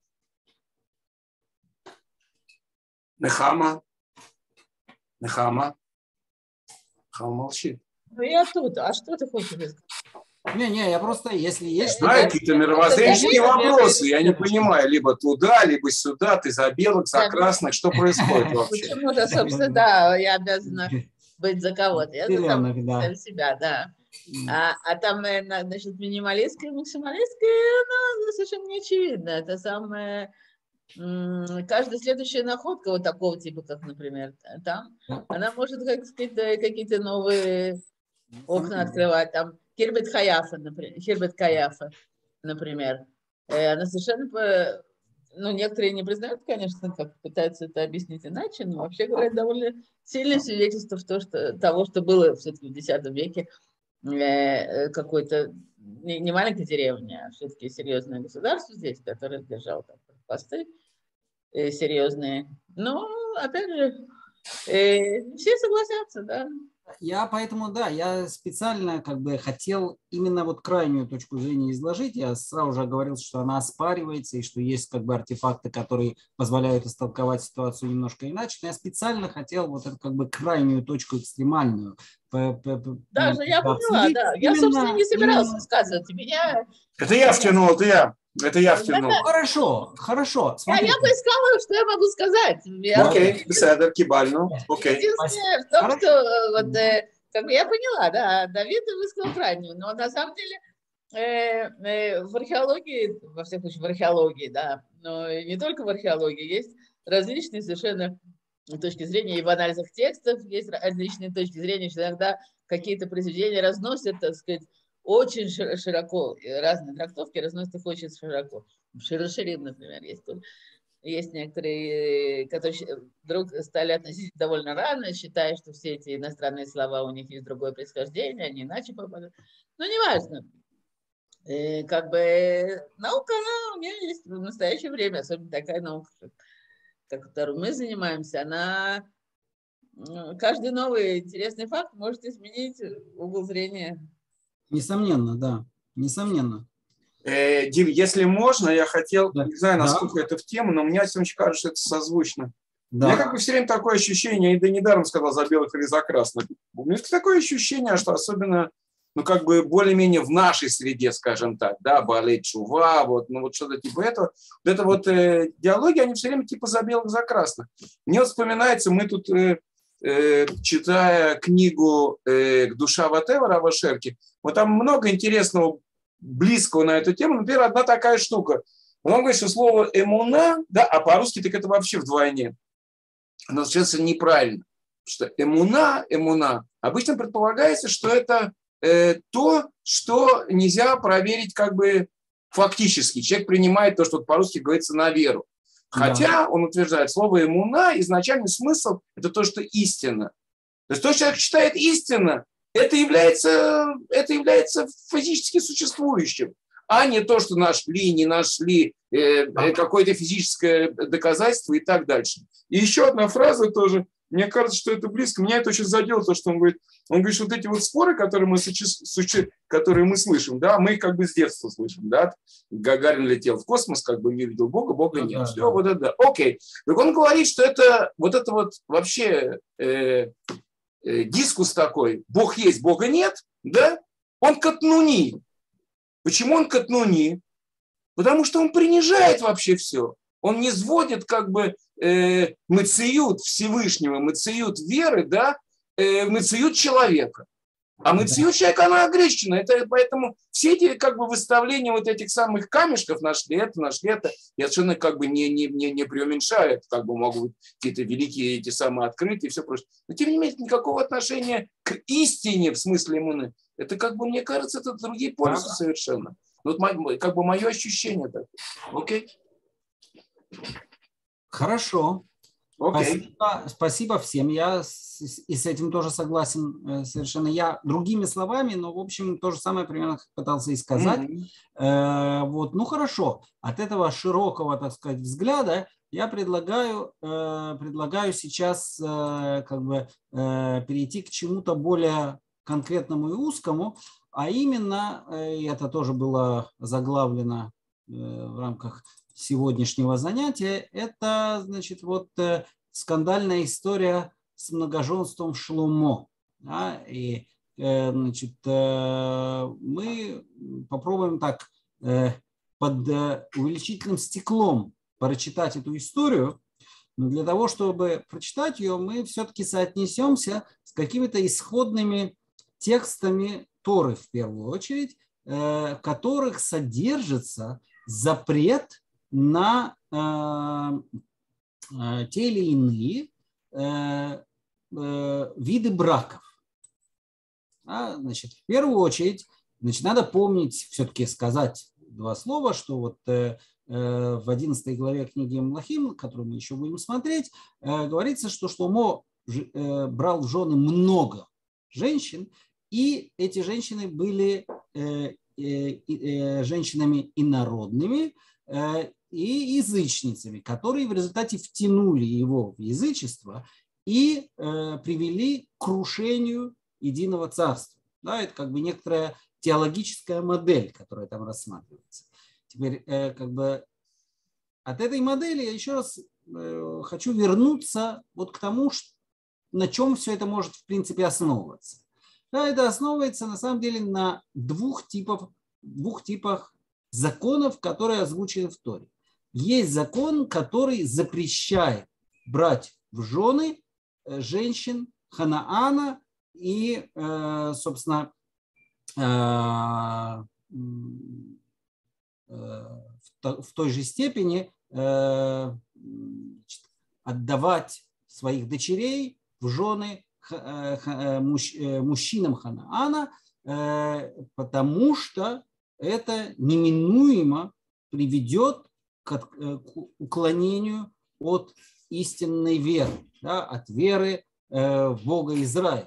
Нехама. Нехама. Нехама молчит. Ну я тут. А что ты хочешь сказать? Не-не, я просто, если есть... Знаю какие-то мировоззренческие вопросы, я не понимаю, либо туда, либо сюда, ты за белых, за красных, что происходит вообще? Почему-то, собственно, да, я обязана быть за кого-то. Я за самого себя, да. А, а там, значит, минималистская и максималистская, она совершенно не очевидна. Это самое... Каждая следующая находка вот такого типа, как, например, там, она может, как сказать, какие-то новые окна открывать. Там Хербет Хаяфа, например, Хербет Каяфа, например. Она совершенно... Ну, некоторые не признают, конечно, как пытаются это объяснить иначе, но вообще говоря, довольно сильное свидетельство в то, что, того, что было все-таки в десятом веке какой-то, не, не маленькая деревня, а все-таки серьезное государство здесь, которое держало там посты э, серьезные. Но, опять же, э, все согласятся, да. Я поэтому, да, я специально как бы хотел именно вот крайнюю точку зрения изложить. Я сразу же говорил, что она оспаривается и что есть как бы артефакты, которые позволяют истолковать ситуацию немножко иначе. Но я специально хотел вот эту как бы крайнюю точку экстремальную. Даже я поняла, да. Я, собственно, не собирался сказывать. Меня... Это я втянул, это я. Это я втянул. Хорошо, хорошо. Я, я бы искала, что я могу сказать. Я... Окей, беседа, кибально. Окей. Единственное в том, Хорошо. что вот, э, как бы я поняла, да, Давид высказал крайнюю, но на самом деле э, э, в археологии, во всяком случае в археологии, да, но не только в археологии, есть различные совершенно точки зрения, и в анализах текстов есть различные точки зрения, что иногда какие-то произведения разносят, так сказать, очень широко, разные трактовки разносят их очень широко. Широширим, например, есть тут. Есть некоторые, которые вдруг стали относиться довольно рано, считая, что все эти иностранные слова, у них есть другое происхождение, они иначе попадают. Но неважно. И как бы наука, она у нее есть в настоящее время, особенно такая наука, как которой мы занимаемся, она каждый новый интересный факт может изменить угол зрения. Несомненно, да, несомненно. Э, Дим, если можно, я хотел, Да. не знаю, насколько Да. это в тему, но мне очень кажется, что это созвучно. Да. У меня как бы все время такое ощущение, и да недаром сказал за белых или за красных. У меня такое ощущение, что особенно, ну как бы более-менее в нашей среде, скажем так, да, балет чува, вот, ну вот что-то типа этого, вот это вот э, диалоги, они все время типа за белых, за красных. Мне вот вспоминается, мы тут, э, э, читая книгу э, «Душа whatever» Рава Шерки, вот там много интересного, близкого на эту тему. Например, одна такая штука. Он говорит, что слово «эмуна», да, а по-русски так это вообще вдвойне, оно называется неправильно. Что «эмуна», «эмуна» обычно предполагается, что это э, то, что нельзя проверить как бы фактически. Человек принимает то, что по-русски говорится, на веру. Хотя, да, он утверждает, слово «эмуна», изначальный смысл – это то, что истина. То есть то, что человек считает истинно, Это является, это является физически существующим, а не то, что нашли, не нашли, э, какое-то физическое доказательство и так дальше. И еще одна фраза тоже, мне кажется, что это близко. Меня это очень задело, то, что он говорит. Он говорит, что вот эти вот споры, которые мы, которые мы слышим, да, мы их как бы с детства слышим. Да? Гагарин летел в космос, как бы не видел Бога, Бога нет. Да, Все, да. Вот это, окей. Так он говорит, что это вот это вот вообще... Э, дискус такой, Бог есть, Бога нет, да, он катнуни. Почему он катнуни? Потому что он принижает вообще все. Он не сводит как бы э, мыциют Всевышнего, мыциют веры, да, э, мыциют человека. А мыциют человека, она огречена. Это, поэтому все эти как бы выставления вот этих самых камешков, нашли это, нашли это, я совершенно как бы не, не, не, не преуменьшаю. Это как бы могут быть какие-то великие эти самые открытия и все прочее. Но тем не менее, никакого отношения к истине в смысле иммуны. Это как бы, мне кажется, это другие полюсы да. совершенно. Вот как бы мое ощущение такое. Окей? Хорошо. Okay. Спасибо, спасибо всем. Я с, и с этим тоже согласен совершенно. Я другими словами, но в общем то же самое примерно пытался и сказать. Mm-hmm. Э, вот, ну хорошо. От этого широкого, так сказать, взгляда я предлагаю, э, предлагаю сейчас э, как бы э, перейти к чему-то более конкретному и узкому, а именно, э, это тоже было заглавлено э, в рамках сегодняшнего занятия, это, значит, вот э, скандальная история с многоженством Шломо. Да? И, э, значит, э, мы попробуем так э, под э, увеличительным стеклом прочитать эту историю, но для того, чтобы прочитать ее, мы все-таки соотнесемся с какими-то исходными текстами Торы, в первую очередь, э, в которых содержится запрет на э, э, те или иные э, э, виды браков. А, значит, в первую очередь, значит, надо помнить, все-таки сказать два слова, что вот э, э, в одиннадцатой главе книги Млахим, которую мы еще будем смотреть, э, говорится, что Шломо э, брал в жены много женщин, и эти женщины были э, э, э, женщинами инородными, э, и язычницами, которые в результате втянули его в язычество и э, привели к крушению единого царства. Да, это как бы некоторая теологическая модель, которая там рассматривается. Теперь э, как бы от этой модели я еще раз э, хочу вернуться вот к тому, что, на чем все это может в принципе основываться. Да, это основывается на самом деле на двух типах, двух типах законов, которые озвучены в Торе. Есть закон, который запрещает брать в жены женщин Ханаана и, собственно, в той же степени отдавать своих дочерей в жены мужчинам Ханаана потому что это неминуемо приведет к уклонению от истинной веры, да, от веры в Бога Израиля.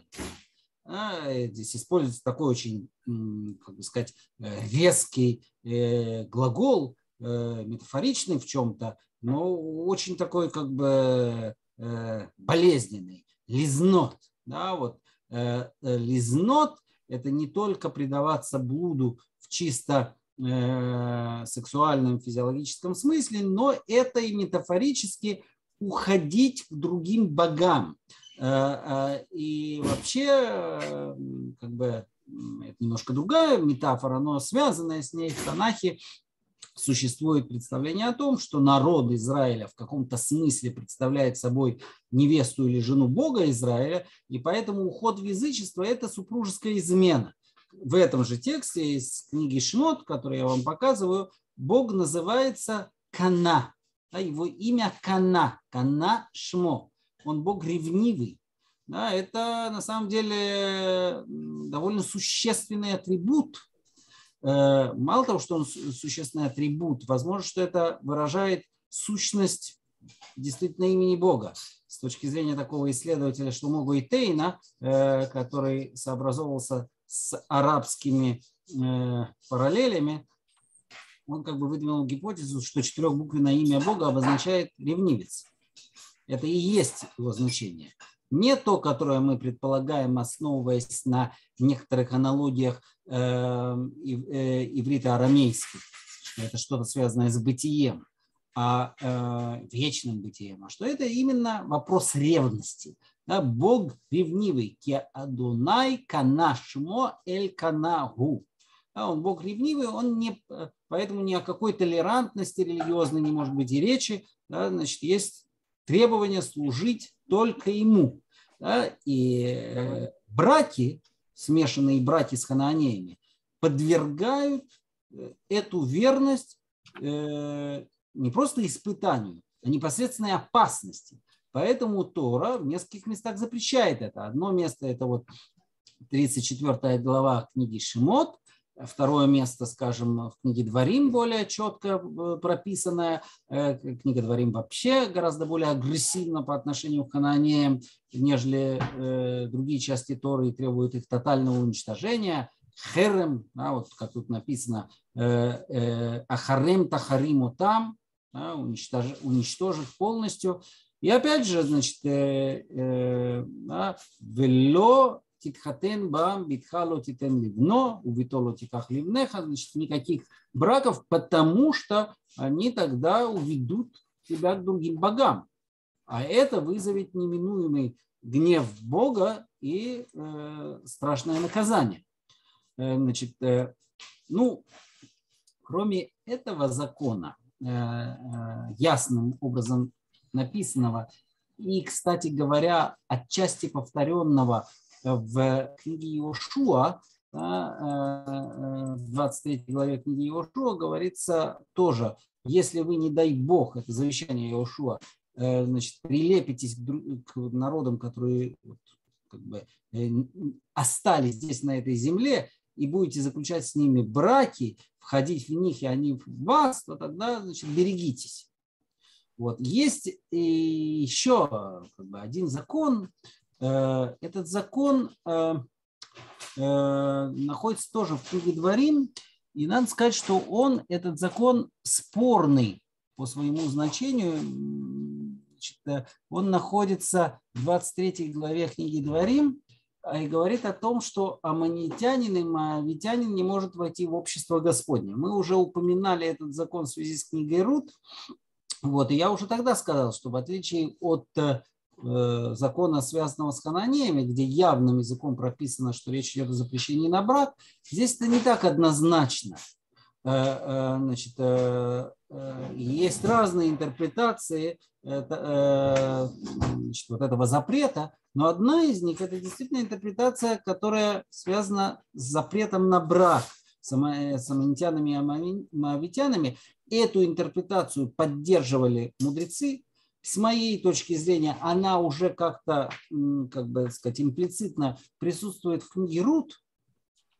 Здесь используется такой очень, как бы сказать, резкий глагол, метафоричный в чем-то, но очень такой как бы болезненный. Лизнот. Да, вот. Лизнот – это не только предаваться блуду в чисто сексуальном, физиологическом смысле, но это и метафорически уходить к другим богам. И вообще, как бы, это немножко другая метафора, но связанная с ней в Танахе существует представление о том, что народ Израиля в каком-то смысле представляет собой невесту или жену Бога Израиля, и поэтому уход в язычество – это супружеская измена. В этом же тексте из книги Шмот, который я вам показываю, Бог называется Кана. Его имя Кана. Кана Шмо. Он Бог ревнивый. Да, это на самом деле довольно существенный атрибут. Мало того, что он существенный атрибут, возможно, что это выражает сущность действительно имени Бога. С точки зрения такого исследователя Шломо Гойтейна, который сообразовывался с арабскими параллелями, он как бы выдвинул гипотезу, что четырехбуквенное имя Бога обозначает ревнивец. Это и есть его значение. Не то, которое мы предполагаем, основываясь на некоторых аналогиях э, э, иврито-арамейских, что это что-то связанное с бытием, а э, вечным бытием, а что это именно вопрос ревности. Да, Бог ревнивый. Ке Адонай кана шмо эль канагу. Да, он Бог ревнивый, он не, поэтому ни о какой толерантности религиозной не может быть и речи. Да, значит, есть требование служить только ему. Да, и браки, смешанные браки с ханаанеями, подвергают эту верность не просто испытанию, а непосредственной опасности. Поэтому Тора в нескольких местах запрещает это. Одно место – это вот тридцать четвёртая глава книги Шемот. Второе место, скажем, в книге Дворим более четко прописанное. Книга Дворим вообще гораздо более агрессивна по отношению к ханаанеям, нежели другие части Торы, и требует их тотального уничтожения. Херем, да, вот как тут написано, ахарем тахарим там, да, уничтожить, уничтожить полностью. И опять же, значит, вело титхатен бам битхало титен ливно, увитоло тиках ливнеха, значит, никаких браков, потому что они тогда уведут тебя к другим богам. А это вызовет неминуемый гнев Бога и э, страшное наказание. Э, значит, э, ну, кроме этого закона, э, э, ясным образом написанного и, кстати говоря, отчасти повторенного в книге Иошуа, в двадцать третьей главе книги Иошуа говорится тоже, если вы, не дай Бог, это завещание Иошуа, значит, прилепитесь к народам, которые как бы остались здесь на этой земле, и будете заключать с ними браки, входить в них, и они в вас, то тогда, значит, берегитесь. Вот. Есть и еще как бы один закон. Этот закон находится тоже в книге Дворим, и надо сказать, что он, этот закон, спорный по своему значению. Значит, он находится в двадцать третьей главе книги Дворим и говорит о том, что аммонитянин и моавитянин не может войти в общество Господне. Мы уже упоминали этот закон в связи с книгой Рут. Вот, и я уже тогда сказал, что в отличие от э, закона, связанного с ханаанеями, где явным языком прописано, что речь идет о запрещении на брак, здесь это не так однозначно. Э, э, значит, э, э, есть разные интерпретации э, э, значит, вот этого запрета, но одна из них – это действительно интерпретация, которая связана с запретом на брак с аммонитянами и моавитянами. Эту интерпретацию поддерживали мудрецы. С моей точки зрения, она уже как-то, как бы сказать, имплицитно присутствует в книге Рут.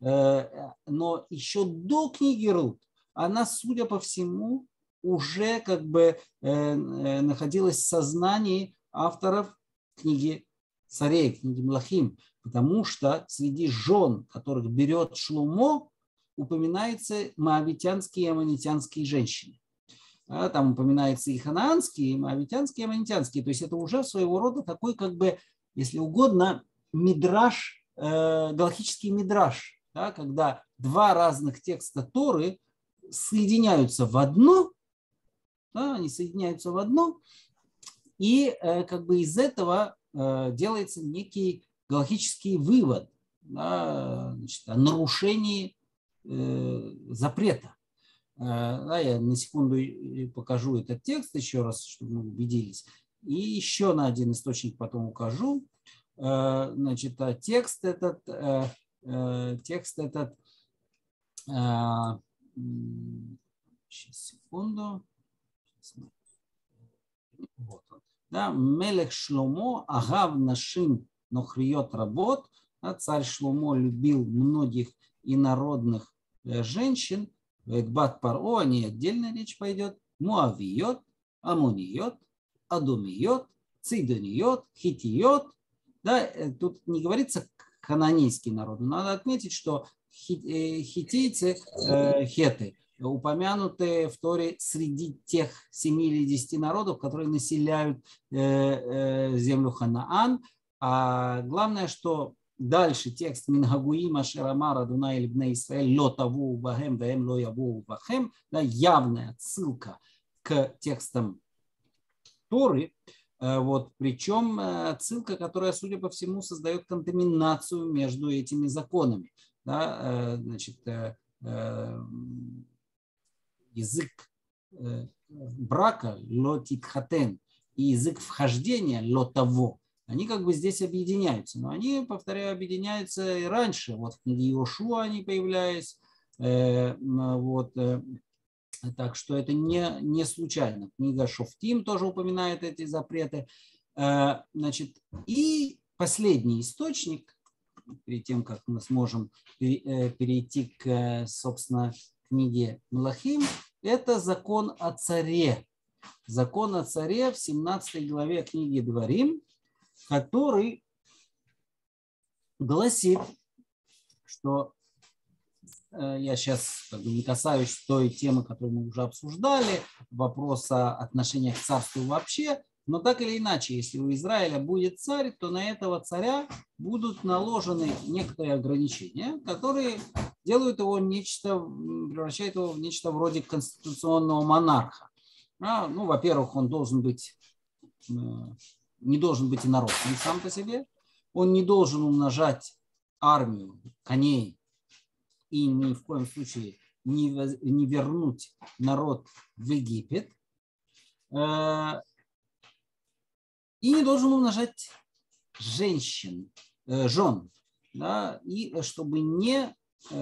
но еще до книги Рут она, судя по всему, уже как бы находилась в сознании авторов книги Царей, книги Мелахим, потому что среди жен, которых берет Шломо, упоминаются моавитянские и аммонитянские женщины. Там упоминаются и ханаанские, и моавитянские, и аммонитянские. То есть это уже своего рода такой, как бы, если угодно, мидраш, э, галахический мидраш, да, когда два разных текста Торы соединяются в одно, да, они соединяются в одно, и э, как бы из этого э, делается некий галахический вывод, да, значит, о нарушении э, запрета. Да, я на секунду покажу этот текст еще раз, чтобы мы убедились. И еще на один источник потом укажу. Значит, текст этот, текст этот, сейчас, секунду. Вот он. Да, Мелех Шломо, Агав Нашим Нохриот Работ. Царь Шломо любил многих инородных женщин. Бат Паро, о ней отдельная речь пойдет. Муавиот, Амониот, Адумиот, Цидониот, Хитиот. Да, тут не говорится хананейский народ. Надо отметить, что хитийцы, хеты, упомянуты в Торе среди тех семи или десяти народов, которые населяют землю Ханаан. А главное, что дальше текст Мингагуим Ашерамар Адунай Либней Исраэль Ло Таву Бахем Ваем Ло Яву Бахем, явная отсылка к текстам Торы, вот, причем отсылка, которая, судя по всему, создает контаминацию между этими законами. Да, значит, язык брака Ло Титхатен и язык вхождения Ло Таво, они как бы здесь объединяются. Но они, повторяю, объединяются и раньше. Вот в книге Иошуа они появлялись. Э, вот, э, так что это не, не случайно. Книга Шофтим тоже упоминает эти запреты. Э, значит, и последний источник, перед тем, как мы сможем перейти к, собственно, книге Мелахим, это закон о царе. Закон о царе в семнадцатой главе книги Дворим, который гласит, что э, я сейчас как бы не касаюсь той темы, которую мы уже обсуждали, вопроса отношения к царству вообще, но так или иначе, если у Израиля будет царь, то на этого царя будут наложены некоторые ограничения, которые делают его нечто, превращают его в нечто вроде конституционного монарха. А, ну, во-первых, он должен быть... Э, не должен быть инородцем сам по себе, он не должен умножать армию, коней и ни в коем случае не, не вернуть народ в Египет, и не должен умножать женщин, жен, да, и чтобы не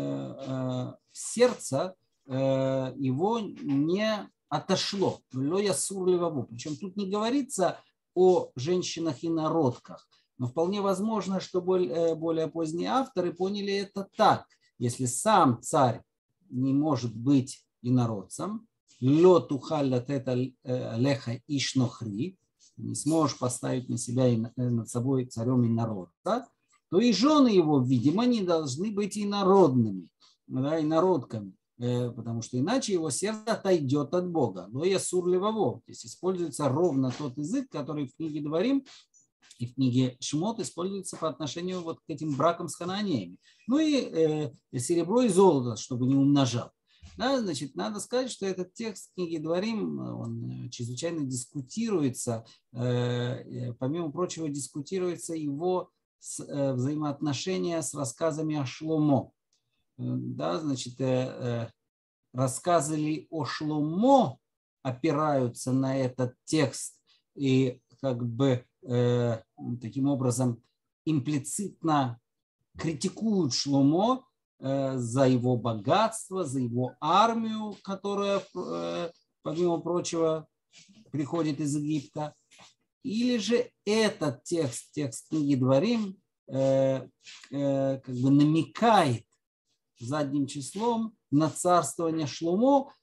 сердце его не отошло, причем тут не говорится о женщинах и народках. Но вполне возможно, что более, более поздние авторы поняли это так. Если сам царь не может быть инородцем, ло тухаль латета леха ишнохри, не сможешь поставить на себя и над собой царем инородца, то и жены его, видимо, не должны быть инородными, да, инородками. Потому что иначе его сердце отойдет от Бога. Но я сур левово. Здесь используется ровно тот язык, который в книге Дворим и в книге Шмот используется по отношению вот к этим бракам с хананеями. Ну и э, серебро и золото, чтобы не умножал. Да, значит, надо сказать, что этот текст книги Дворим, он чрезвычайно дискутируется. Э, помимо прочего, дискутируется его с, э, взаимоотношения с рассказами о Шломо. Да, значит, рассказы ли о Шломо опираются на этот текст и как бы э, таким образом имплицитно критикуют Шломо э, за его богатство, за его армию, которая, э, помимо прочего, приходит из Египта. Или же этот текст, текст книги Дворим, э, э, как бы намекает задним числом на царствование Шломо,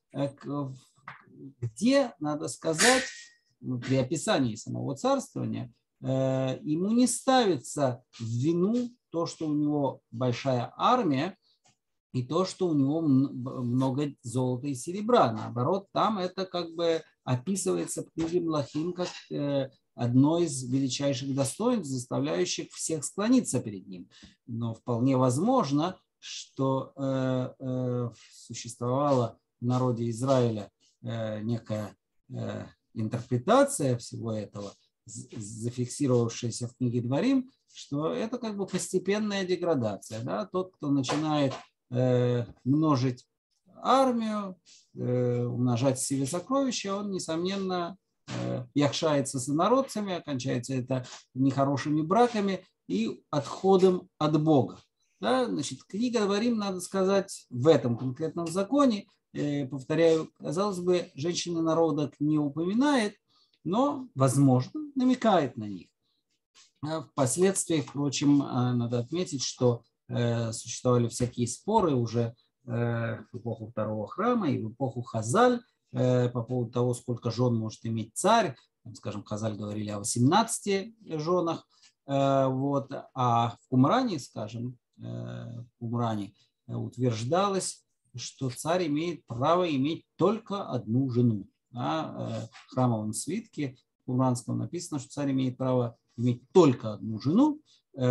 где, надо сказать, при описании самого царствования, ему не ставится в вину то, что у него большая армия, и то, что у него много золота и серебра. Наоборот, там это как бы описывается в книге Млахим как одно из величайших достоинств, заставляющих всех склониться перед ним. Но вполне возможно, что э, э, существовала в народе Израиля э, некая э, интерпретация всего этого, зафиксировавшаяся в книге Дворим, что это как бы постепенная деградация. Да? Тот, кто начинает э, множить армию, э, умножать себе сокровища, он, несомненно, э, якшается с инородцами, окончается это нехорошими браками и отходом от Бога. Да? Значит, книга Дворим, надо сказать, в этом конкретном законе, э, повторяю, казалось бы, женщины народа не упоминает, но, возможно, намекает на них. Впоследствии, впрочем, надо отметить, что э, существовали всякие споры уже э, в эпоху второго храма и в эпоху Хазаль э, по поводу того, сколько жен может иметь царь. Скажем, Хазаль говорили о восемнадцати женах, э, вот, а в Кумране, скажем, э, в Кумране утверждалось, что царь имеет право иметь только одну жену. А в храмовом свитке в Кумранском написано, что царь имеет право иметь только одну жену, и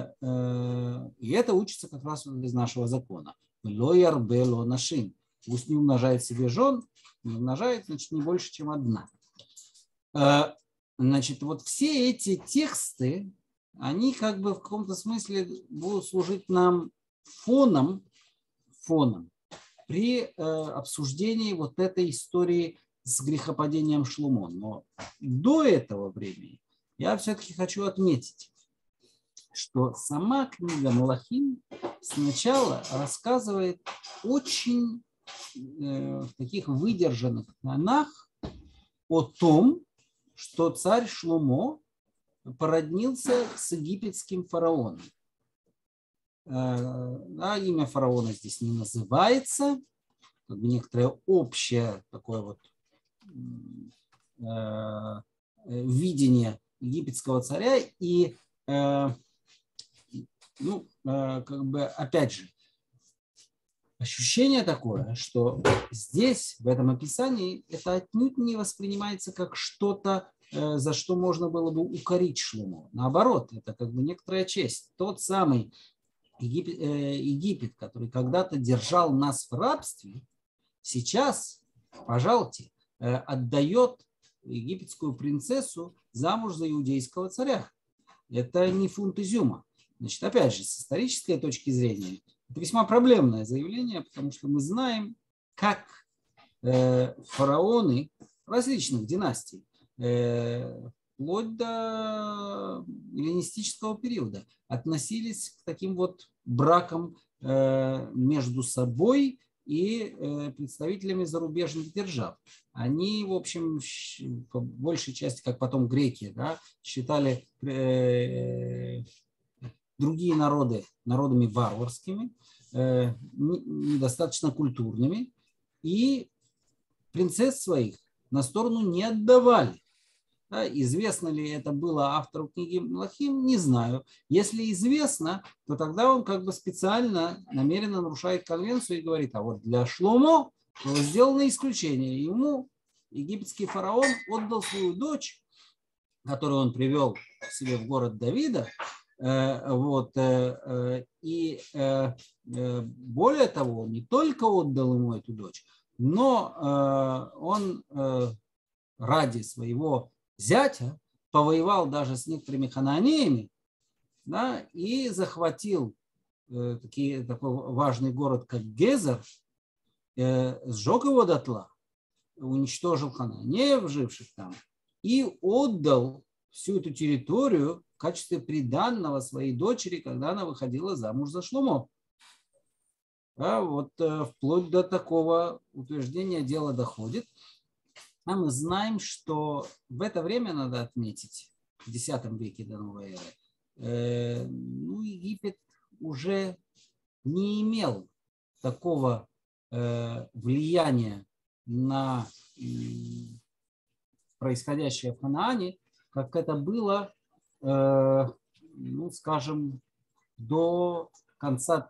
это учится как раз из нашего закона. Лояр бело нашин. Пусть не умножает себе жен, не умножает, значит, не больше, чем одна. Значит, вот все эти тексты, они как бы в каком-то смысле будут служить нам фоном, фоном при обсуждении вот этой истории с грехопадением Шломо. Но до этого времени я все-таки хочу отметить, что сама книга Мелахим сначала рассказывает очень э, в таких выдержанных тонах о том, что царь Шломо породнился с египетским фараоном. Э, а имя фараона здесь не называется, как бы некоторое общее такое вот э, видение египетского царя и э, ну, э, как бы опять же ощущение такое, что здесь в этом описании это отнюдь не воспринимается как что-то, э, за что можно было бы укорить Шломо. Наоборот, это как бы некоторая честь. Тот самый Египет, э, Египет, который когда-то держал нас в рабстве, сейчас, пожалуйте, э, отдает египетскую принцессу замуж за иудейского царя. Это не фунт изюма. Значит, опять же, с исторической точки зрения, это весьма проблемное заявление, потому что мы знаем, как э, фараоны различных династий, э, вплоть до эллинистического периода, относились к таким вот бракам э, между собой и представителями зарубежных держав. Они, в общем, по большей части, как потом греки, да, считали э, другие народы народами варварскими, э, недостаточно культурными, и принцесс своих на сторону не отдавали. Да, известно ли это было автору книги Мелахим, не знаю. Если известно, то тогда он как бы специально, намеренно нарушает конвенцию и говорит, а вот для Шломо сделано исключение. Ему египетский фараон отдал свою дочь, которую он привел к себе в город Давида, э, вот, э, и э, более того, он не только отдал ему эту дочь, но э, он э, ради своего зятя повоевал даже с некоторыми ханаанеями, да, и захватил э, такие, такой важный город, как Гезер, э, сжег его дотла, уничтожил ханаанеев, живших там, и отдал всю эту территорию в качестве приданного своей дочери, когда она выходила замуж за Шломо. Да, вот э, вплоть до такого утверждения дело доходит. А мы знаем, что в это время, надо отметить, в десятом веке до новой эры, э, ну, Египет уже не имел такого э, влияния на э, происходящее в Ханаане, как это было, э, ну, скажем, до конца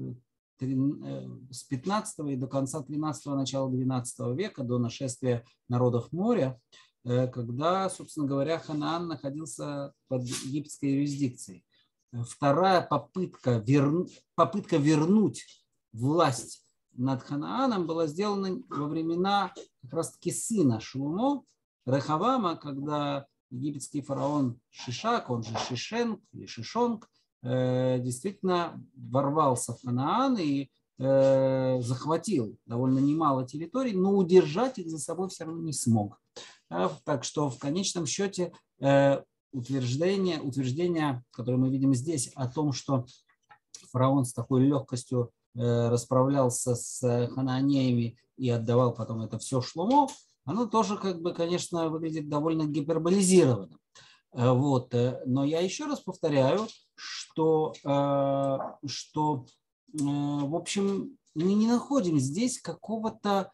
с пятнадцатого и до конца тринадцатого, начала двенадцатого века, до нашествия народов моря, когда, собственно говоря, Ханаан находился под египетской юрисдикцией. Вторая попытка, верну, попытка вернуть власть над Ханааном была сделана во времена как раз-таки сына Шломо, Рехавама, когда египетский фараон Шишак, он же Шишенг или Шишонг, действительно ворвался в Ханаан и э, захватил довольно немало территорий, но удержать их за собой все равно не смог. Так что в конечном счете э, утверждение, утверждение, которое мы видим здесь, о том, что фараон с такой легкостью э, расправлялся с ханаанеями и отдавал потом это все Шломо, оно тоже, как бы, конечно, выглядит довольно гиперболизированным. Вот. Но я еще раз повторяю, что, что в общем, мы не находим здесь какого-то,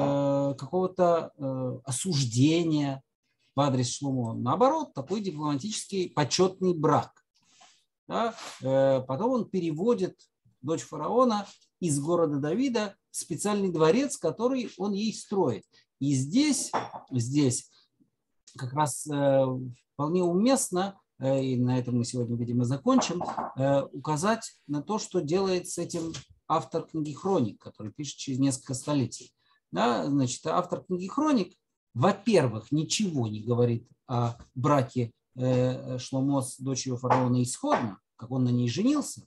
какого-то осуждения в адрес Шломо. Наоборот, такой дипломатический почетный брак. Да? Потом он переводит дочь фараона из города Давида в специальный дворец, который он ей строит. И здесь, здесь как раз вполне уместно, и на этом мы сегодня, видимо, закончим, указать на то, что делает с этим автор книги «Хроник», который пишет через несколько столетий. Да, значит, автор книги «Хроник», во-первых, ничего не говорит о браке Шломо с дочерью фараона исходно, как он на ней женился,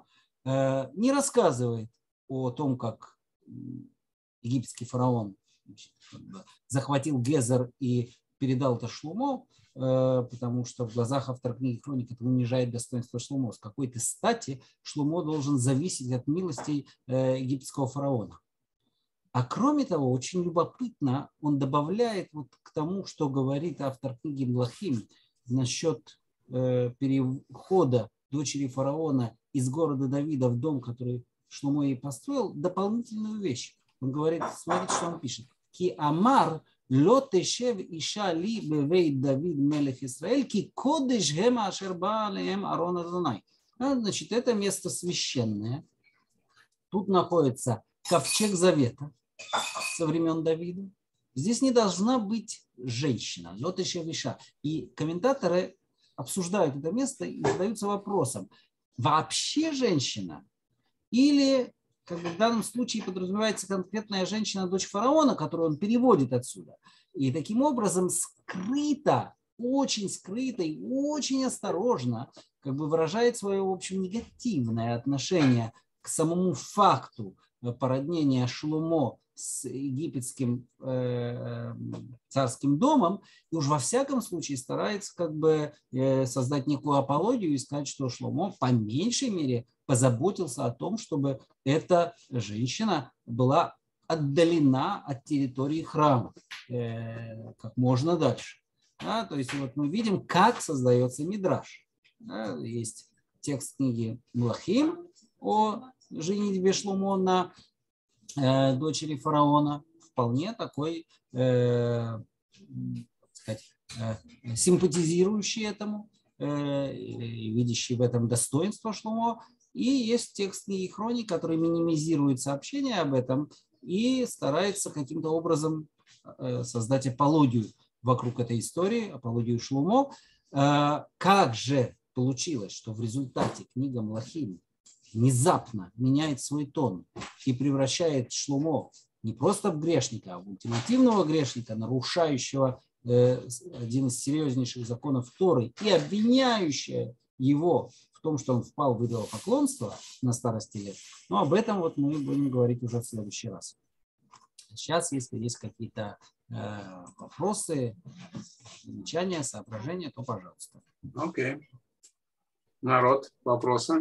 не рассказывает о том, как египетский фараон, значит, захватил Гезер и передал это Шломо, потому что в глазах автора книги «Хроник» это унижает достоинство Шломо. С какой-то стати Шломо должен зависеть от милостей египетского фараона. А кроме того, очень любопытно, он добавляет вот к тому, что говорит автор книги Млахим насчет перехода дочери фараона из города Давида в дом, который Шломо ей построил, дополнительную вещь. Он говорит, смотрите, что он пишет. «Ки амар ло тешев иша ли бевейт Давид мелех Исраэль, ки кодеш гема ашер ба алеем Арон Адонай». Значит, это место священное. Тут находится ковчег завета со времен Давида. Здесь не должна быть женщина. Ло тешев иша. И комментаторы обсуждают это место и задаются вопросом, вообще женщина или, как бы в данном случае, подразумевается конкретная женщина, дочь фараона, которую он переводит отсюда. И таким образом скрыто, очень скрыто и очень осторожно как бы выражает свое, в общем, негативное отношение к самому факту породнения Шломо с египетским э, царским домом, и уж во всяком случае старается как бы э, создать некую апологию и сказать, что Шломо по меньшей мере позаботился о том, чтобы эта женщина была отдалена от территории храма э, как можно дальше. Да, то есть вот мы видим, как создается мидраш. Да, есть текст книги Млахим о женитьбе Шломо на э, дочери фараона, вполне такой э, сказать, э, симпатизирующий этому, э, видящий в этом достоинство Шломо. И есть текст книги «Хроник», который минимизирует сообщения об этом и старается каким-то образом э, создать апологию вокруг этой истории, апологию Шломо. Э, как же получилось, что в результате книга Млахим внезапно меняет свой тон и превращает Шломо не просто в грешника, а в ультимативного грешника, нарушающего э, один из серьезнейших законов Торы и обвиняющего его в том, что он впал в идолопоклонство на старости лет. Но об этом вот мы будем говорить уже в следующий раз. Сейчас, если есть какие-то э, вопросы, замечания, соображения, то пожалуйста. Окей. Okay. Народ, вопросы?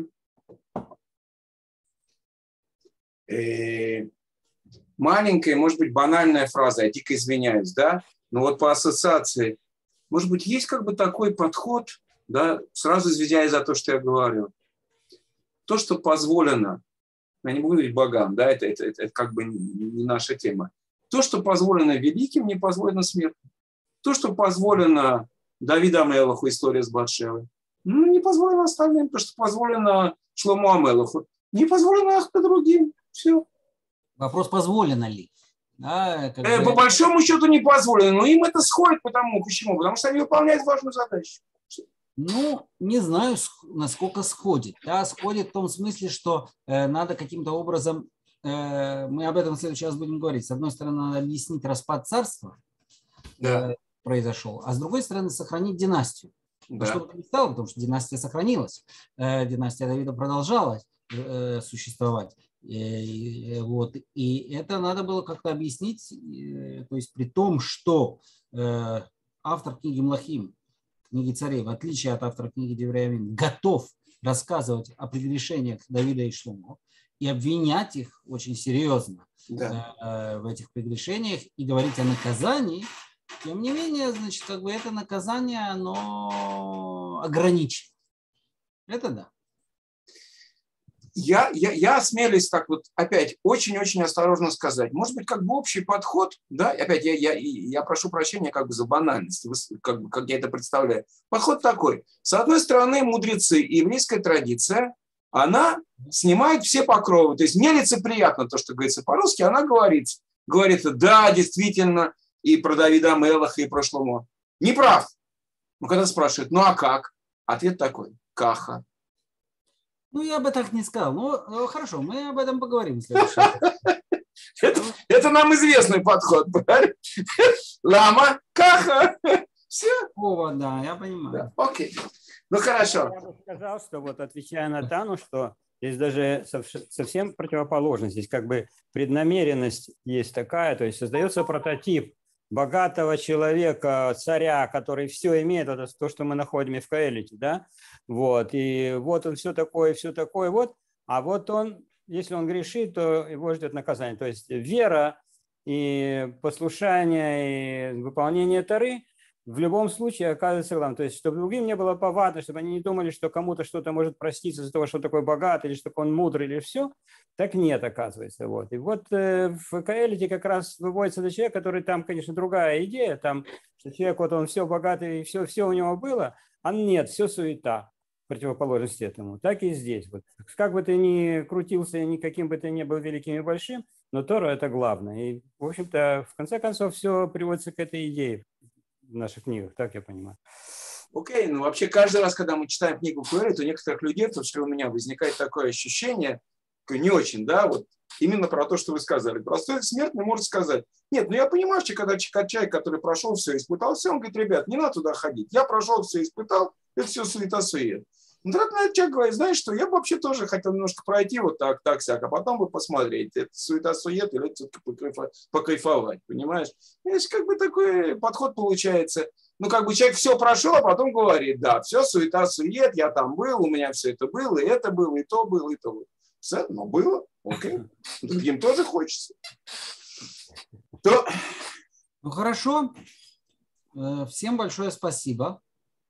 Э, маленькая, может быть, банальная фраза, я дико извиняюсь, да? Но вот по ассоциации, может быть, есть как бы такой подход, да, сразу извиняюсь за то, что я говорю. То, что позволено я не буду говорить богам, да, это, это, это, это как бы не наша тема. То, что позволено великим, не позволено смертным. То, что позволено Давиду Амелаху, история с Батшевой, ну, не позволено остальным. То, что позволено Шлому Амелаху, не позволено ахта другим. Все. Вопрос, позволено ли. Да, как э, бы... По большому счету не позволено, но им это сходит. Потому, почему? Потому что они выполняют важную задачу. Ну, не знаю, насколько сходит. Да, сходит в том смысле, что э, надо каким-то образом, э, мы об этом в следующий раз будем говорить, с одной стороны, надо объяснить распад царства, да. э, произошел, а с другой стороны, сохранить династию. Да. Что бы ни стало, потому что династия сохранилась, э, династия Давида продолжала э, существовать. Э, вот, и это надо было как-то объяснить, э, то есть при том, что э, автор книги Млахим, книги царей, в отличие от автора книги Деврей Ямим, готов рассказывать о прегрешениях Давида и Шломо и обвинять их очень серьезно да. э, в этих прегрешениях и говорить о наказании, тем не менее, значит, как бы это наказание, оно ограничено. Это да. Я, я, я осмелюсь так вот опять очень-очень осторожно сказать. Может быть, как бы общий подход, да, опять я, я, я прошу прощения как бы за банальность, как, бы, как я это представляю. Подход такой. С одной стороны, мудрецы и еврейская традиция, она снимает все покровы. То есть мне лицеприятно то, что говорится по-русски, она говорит, говорит, да, действительно, и про Давида Амелаха, и про Шломо. Не прав. Ну, когда спрашивают, ну а как? Ответ такой, каха. Ну, я бы так не сказал. Ну, хорошо, мы об этом поговорим в следующий раз. Это, это нам известный подход, правильно? Лама, каха. Все. О, да, я понимаю. Да, окей. Ну, хорошо. Я бы сказал, что вот отвечая на Тану, что здесь даже совсем противоположно. Здесь как бы преднамеренность есть такая, то есть создается прототип богатого человека, царя, который все имеет, это то, что мы находим в Коэлите, да, вот, и вот он все такое, все такое, вот, а вот он, если он грешит, то его ждет наказание, то есть вера и послушание, и выполнение Торы в любом случае оказывается главным, то есть чтобы другим не было повадно, чтобы они не думали, что кому-то что-то может проститься из-за того, что он такой богатый, или что он мудрый, или все, так нет, оказывается. Вот. И вот э, в Коэлите как раз выводится до человека, который там, конечно, другая идея, там, что человек, вот он все богатый, все, все у него было, а нет, все суета, в противоположности этому. Так и здесь. Вот. Как бы ты ни крутился, никаким бы ты ни был великим и большим, но Тора – это главное. И, в общем-то, в конце концов, все приводится к этой идее в наших книгах, так я понимаю. Окей, okay, ну вообще каждый раз, когда мы читаем книгу Коэлит, у некоторых людей, в том числе у меня, возникает такое ощущение, не очень, да, вот именно про то, что вы сказали. Простой смертный может сказать, нет, ну я понимаю, что когда человек, который прошел все, испытал все, он говорит, ребят, не надо туда ходить, я прошел все, испытал, это все суета-сует. Ну, тогда этот человек говорит, знаешь что, я бы вообще тоже хотел немножко пройти вот так, так, сяк, а потом бы посмотреть, это суета-сует или все-таки покайфовать, понимаешь? Есть как бы такой подход получается. Ну, как бы человек все прошел, а потом говорит, да, все, суета-сует, я там был, у меня все это было, и это было, и то было, и то было. Все, ну, было, окей. Другим тоже хочется. То... Ну, хорошо. Всем большое спасибо.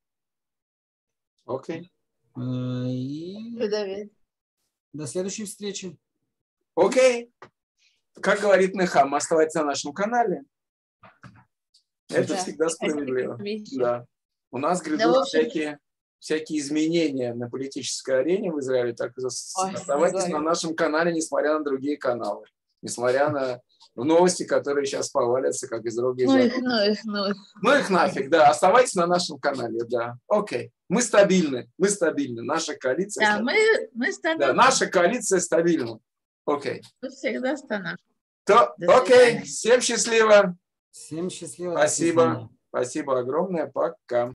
Окей. И до следующей встречи. Окей. Как говорит Нехам, оставайтесь на нашем канале. Это да, всегда справедливо. Да. У нас грядут да, всякие, всякие изменения на политической арене в Израиле. Так Ой, оставайтесь на нашем канале, несмотря на другие каналы. Несмотря на новости, которые сейчас повалятся, как из рук. Ну их, ну их, ну их. Ну их нафиг, да. Оставайтесь на нашем канале, да. Окей. Мы стабильны, мы стабильны. Наша коалиция да, мы, мы стабильны. Да, наша коалиция стабильна. Окей. Мы всегда станем. То, окей, всем счастливо. Всем счастливо. Спасибо. Спасибо огромное. Пока.